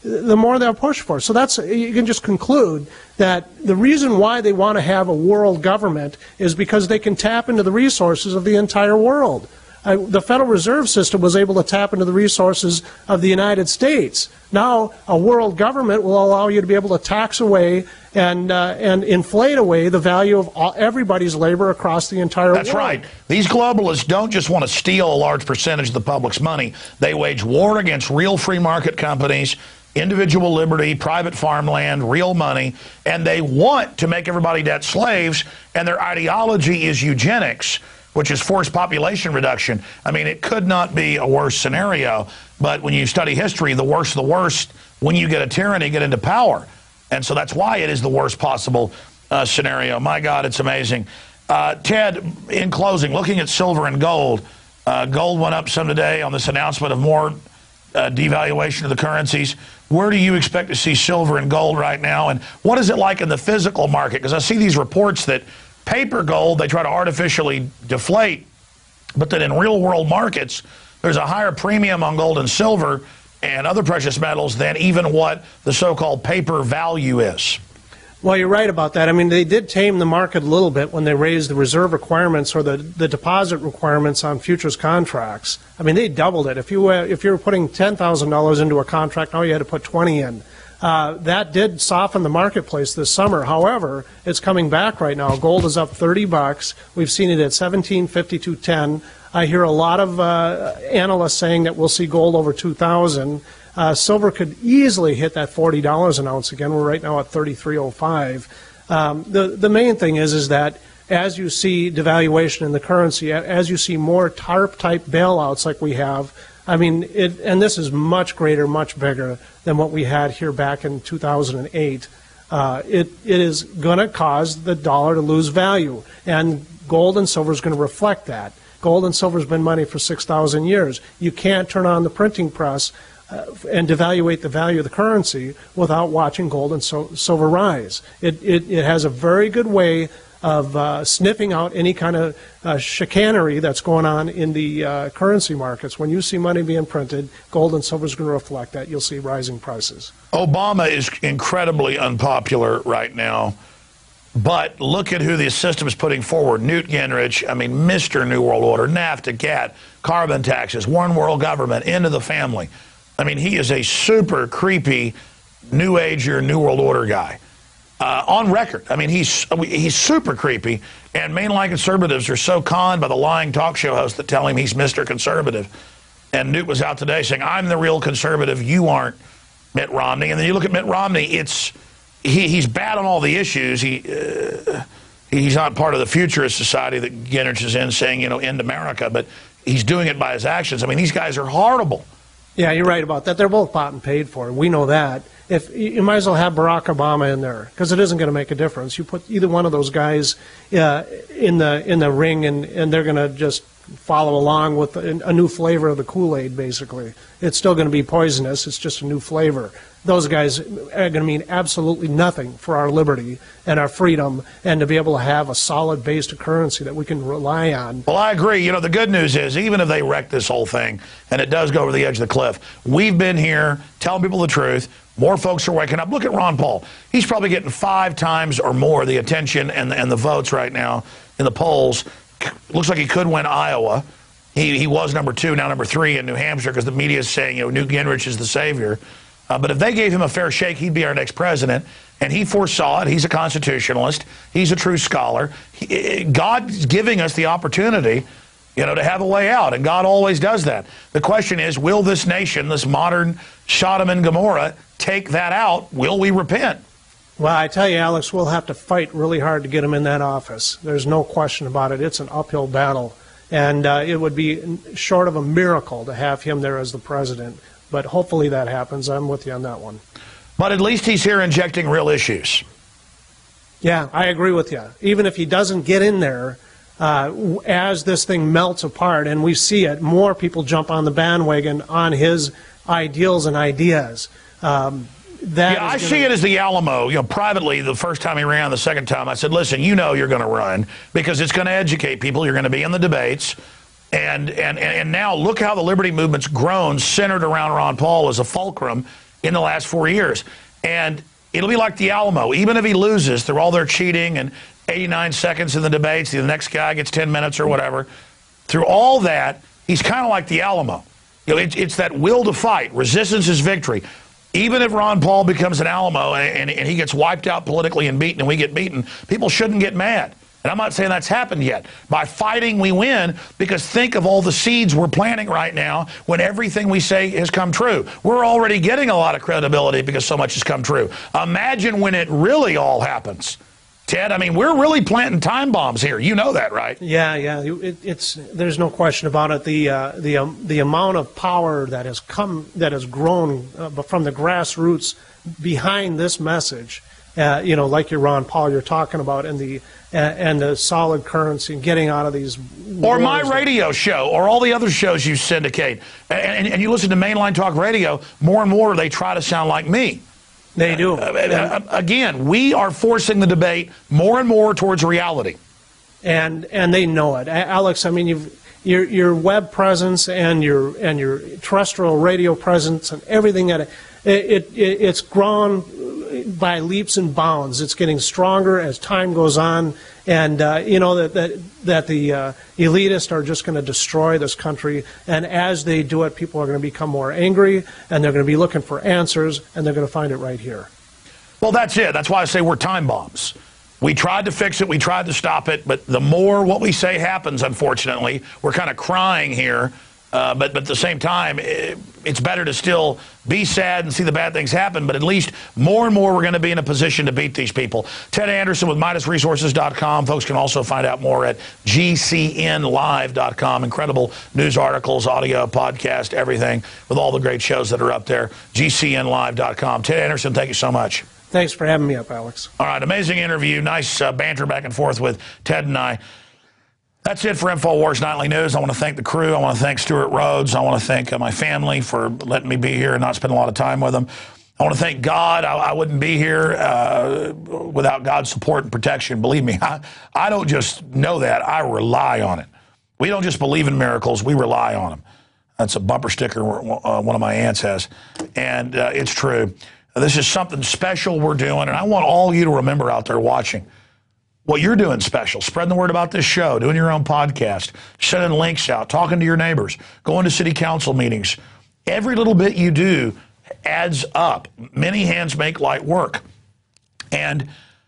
the more they'll push for. So that's, you can just conclude that the reason why they want to have a world government is because they can tap into the resources of the entire world. The Federal Reserve System was able to tap into the resources of the United States. Now, a world government will allow you to be able to tax away and inflate away the value of everybody's labor across the entire world. That's right. These globalists don't just want to steal a large percentage of the public's money. They wage war against real free market companies, individual liberty, private farmland, real money, and they want to make everybody debt slaves, and their ideology is eugenics, which is forced population reduction. I mean, it could not be a worse scenario, but when you study history, the worst of the worst, when you get a tyranny, get into power. And so that's why it is the worst possible scenario. My God, it's amazing. Ted, in closing, looking at silver and gold, gold went up some today on this announcement of more devaluation of the currencies. Where do you expect to see silver and gold right now? And what is it like in the physical market? Because I see these reports that paper gold, they try to artificially deflate, but that in real world markets, there's a higher premium on gold and silver and other precious metals than even what the so-called paper value is. Well, you're right about that. I mean, they did tame the market a little bit when they raised the reserve requirements or the deposit requirements on futures contracts. I mean, they doubled it. If you were putting $10,000 into a contract, now you had to put 20 in. That did soften the marketplace this summer. However, it's coming back right now. Gold is up $30. We've seen it at $17.52.10. I hear a lot of analysts saying that we'll see gold over $2,000. Silver could easily hit that $40 an ounce again. We're right now at $33.05. The main thing is that as you see devaluation in the currency, as you see more TARP-type bailouts like we have, I mean, and this is much greater, much bigger than what we had here back in 2008. It is going to cause the dollar to lose value, and gold and silver is going to reflect that. Gold and silver has been money for 6,000 years. You can't turn on the printing press and devaluate the value of the currency without watching gold and silver rise. It has a very good way of sniffing out any kind of chicanery that's going on in the currency markets. When you see money being printed, gold and silver is going to reflect that. You'll see rising prices. Obama is incredibly unpopular right now, but look at who the system is putting forward. Newt Gingrich, I mean, Mr. New World Order, NAFTA, GATT, carbon taxes, one world government, into the family. I mean, he is a super creepy New Ager, New World Order guy. On record. I mean, he's super creepy, and mainline conservatives are so conned by the lying talk show hosts that tell him he's Mr. Conservative. And Newt was out today saying, I'm the real conservative, you aren't, Mitt Romney. And then you look at Mitt Romney, he's bad on all the issues. He's not part of the futurist society that Gingrich is in, saying, you know, end America, but he's doing it by his actions. I mean, these guys are horrible. Yeah, you're right about that. They're both bought and paid for. We know that. If you might as well have Barack Obama in there, because it isn't going to make a difference. You put either one of those guys in the ring, and they're going to just follow along with a new flavor of the Kool-Aid, basically. It's still going to be poisonous. It's just a new flavor. Those guys are going to mean absolutely nothing for our liberty and our freedom, and to be able to have a solid base of currency that we can rely on. Well, I agree. You know, the good news is, even if they wreck this whole thing, and it does go over the edge of the cliff, we've been here telling people the truth. More folks are waking up. Look at Ron Paul. He's probably getting 5 times or more the attention and the votes right now in the polls. Looks like he could win Iowa. He was number 2, now number 3 in New Hampshire, because the media is saying, you know, Newt Gingrich is the savior. But if they gave him a fair shake, he'd be our next president. And he foresaw it. He's a constitutionalist. He's a true scholar. God's giving us the opportunity, you know, to have a way out. And God always does that. The question is, will this nation, this modern Sodom and Gomorrah, take that out? Will we repent? Well, I tell you, Alex, we'll have to fight really hard to get him in that office. There's no question about it. It's an uphill battle. And it would be short of a miracle to have him there as the president. But hopefully that happens. I'm with you on that one. But at least he's here injecting real issues. Yeah, I agree with you. Even if he doesn't get in there, as this thing melts apart and we see it, more people jump on the bandwagon on his ideals and ideas. I see it as the Alamo. You know, privately, the first time he ran, the second time, I said, listen, you know you're going to run because it's going to educate people. You're going to be in the debates. And now look how the liberty movement's grown, centered around Ron Paul as a fulcrum. in the last 4 years. And it'll be like the Alamo. Even if he loses through all their cheating and 89 seconds in the debates, the next guy gets 10 minutes or whatever, through all that, he's kind of like the Alamo. You know, it's that will to fight. Resistance is victory. Even if Ron Paul becomes an Alamo and he gets wiped out politically and beaten and we get beaten, people shouldn't get mad. And I'm not saying that's happened yet. By fighting, we win, because think of all the seeds we're planting right now when everything we say has come true. We're already getting a lot of credibility because so much has come true. Imagine when it really all happens. Ted, I mean, we're really planting time bombs here. You know that, right? Yeah. There's no question about it. The amount of power that has grown from the grassroots behind this message, like your Ron Paul you're talking about, and the solid currency and getting out of these or my radio show or all the other shows you syndicate, and you listen to mainline talk radio, more and more they try to sound like me. They do. Again, we are forcing the debate more and more towards reality, and they know it. Alex, I mean, your web presence and your terrestrial radio presence and everything that it's grown by leaps and bounds. It's getting stronger as time goes on, and that the elitists are just going to destroy this country. And as they do it, people are going to become more angry, and they're going to be looking for answers, and they're going to find it right here. Well, that's it. That's why I say we're time bombs. We tried to fix it. We tried to stop it. But the more what we say happens, unfortunately, we're kind of crying here. But at the same time, it's better to still be sad and see the bad things happen, but at least more and more we're going to be in a position to beat these people. Ted Anderson with MidasResources.com. Folks can also find out more at GCNlive.com. Incredible news articles, audio, podcast, everything, with all the great shows that are up there. GCNlive.com. Ted Anderson, thank you so much. Thanks for having me up, Alex. All right, amazing interview. Nice banter back and forth with Ted and I. That's it for Infowars Nightly News. I want to thank the crew. I want to thank Stewart Rhodes. I want to thank my family for letting me be here and not spend a lot of time with them. I want to thank God. I wouldn't be here without God's support and protection. Believe me, I don't just know that. I rely on it. We don't just believe in miracles. We rely on them. That's a bumper sticker one of my aunts has, and it's true. This is something special we're doing, and I want all you to remember out there watching what you're doing special, spreading the word about this show, doing your own podcast, sending links out, talking to your neighbors, going to city council meetings. Every little bit you do adds up. Many hands make light work. And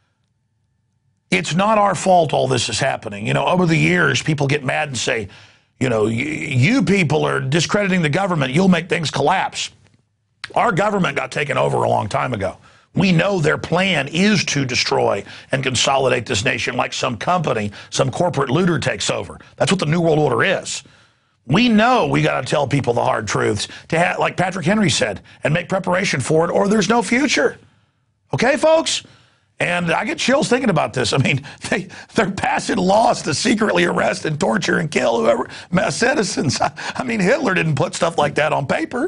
it's not our fault all this is happening. You know, over the years, people get mad and say, you know, you people are discrediting the government. You'll make things collapse. Our government got taken over a long time ago. We know their plan is to destroy and consolidate this nation like some company, some corporate looter takes over. That's what the New World Order is. We know we got to tell people the hard truths, to like Patrick Henry said, and make preparation for it, or there's no future. Okay, folks? And I get chills thinking about this. I mean, they're passing laws to secretly arrest and torture and kill whoever citizens. I mean, Hitler didn't put stuff like that on paper.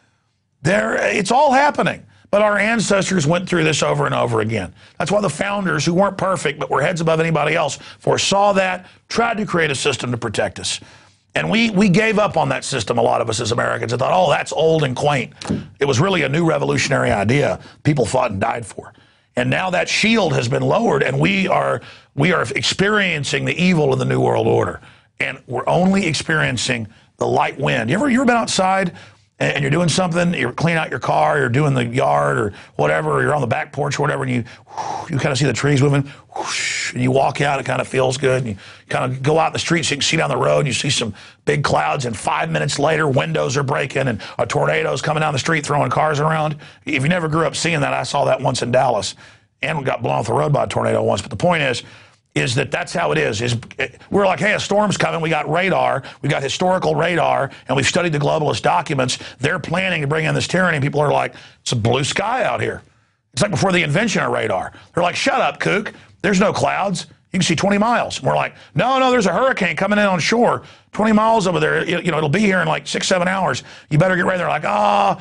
It's all happening. But our ancestors went through this over and over again. That's why the founders, who weren't perfect but were heads above anybody else, foresaw that, tried to create a system to protect us. And we gave up on that system, a lot of us as Americans, and thought, oh, that's old and quaint. It was really a new revolutionary idea people fought and died for. And now that shield has been lowered, and we are experiencing the evil of the New World Order. And we're only experiencing the light wind. You ever been outside and you're doing something, you're cleaning out your car, you're doing the yard or whatever, or you're on the back porch or whatever, and you kind of see the trees moving, and you walk out, it kind of feels good, and you kind of go out in the street so you can see down the road, and you see some big clouds, and 5 minutes later, windows are breaking, and a tornado's coming down the street throwing cars around. If you never grew up seeing that, I saw that once in Dallas, and we got blown off the road by a tornado once, but the point is that that's how it is. We're like, hey, a storm's coming. We got radar. We got historical radar, and we've studied the globalist documents. They're planning to bring in this tyranny, and people are like, it's a blue sky out here. It's like before the invention of radar. They're like, shut up, kook. There's no clouds. You can see 20 miles. And we're like, no, there's a hurricane coming in on shore. 20 miles over there. You know, it'll be here in like 6-7 hours. You better get ready. They're like,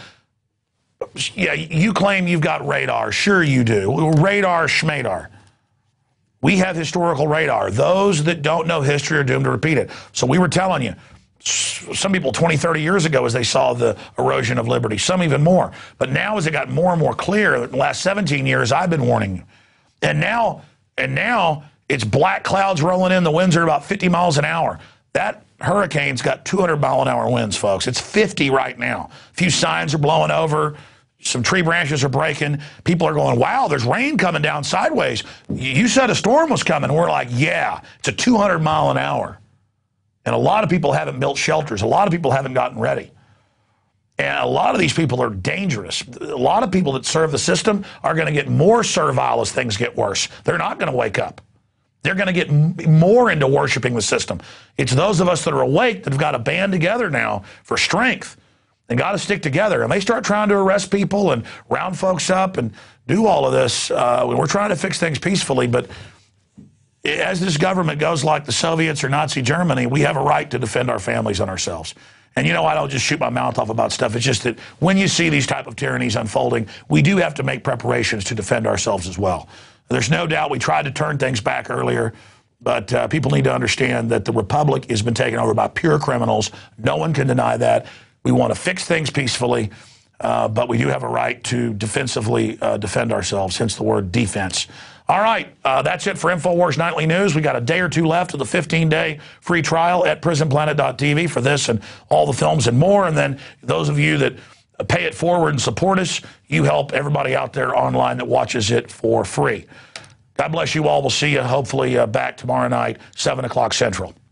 yeah, you claim you've got radar. Sure you do. Radar, schmadar. We have historical radar. Those that don't know history are doomed to repeat it. So we were telling you, some people 20, 30 years ago as they saw the erosion of liberty, some even more. But now as it got more and more clear, in the last 17 years, I've been warning you. And now it's black clouds rolling in. The winds are about 50 miles an hour. That hurricane's got 200-mile-an-hour winds, folks. It's 50 right now. A few signs are blowing over. Some tree branches are breaking. People are going, wow, there's rain coming down sideways. You said a storm was coming. We're like, yeah, it's a 200-mile-an-hour. And a lot of people haven't built shelters. A lot of people haven't gotten ready. And a lot of these people are dangerous. A lot of people that serve the system are going to get more servile as things get worse. They're not going to wake up. They're going to get more into worshiping the system. It's those of us that are awake that have got to band together now for strength and got to stick together. And they start trying to arrest people and round folks up and do all of this. We're trying to fix things peacefully, but as this government goes like the Soviets or Nazi Germany, we have a right to defend our families and ourselves. And you know, I don't just shoot my mouth off about stuff. It's just that when you see these type of tyrannies unfolding, we do have to make preparations to defend ourselves as well. There's no doubt we tried to turn things back earlier, but people need to understand that the republic has been taken over by pure criminals. No one can deny that. We want to fix things peacefully, but we do have a right to defensively defend ourselves, hence the word defense. All right, that's it for Infowars Nightly News. We got a day or two left of the 15-day free trial at prisonplanet.tv for this and all the films and more. And then those of you that pay it forward and support us, you help everybody out there online that watches it for free. God bless you all. We'll see you hopefully back tomorrow night, 7 o'clock Central.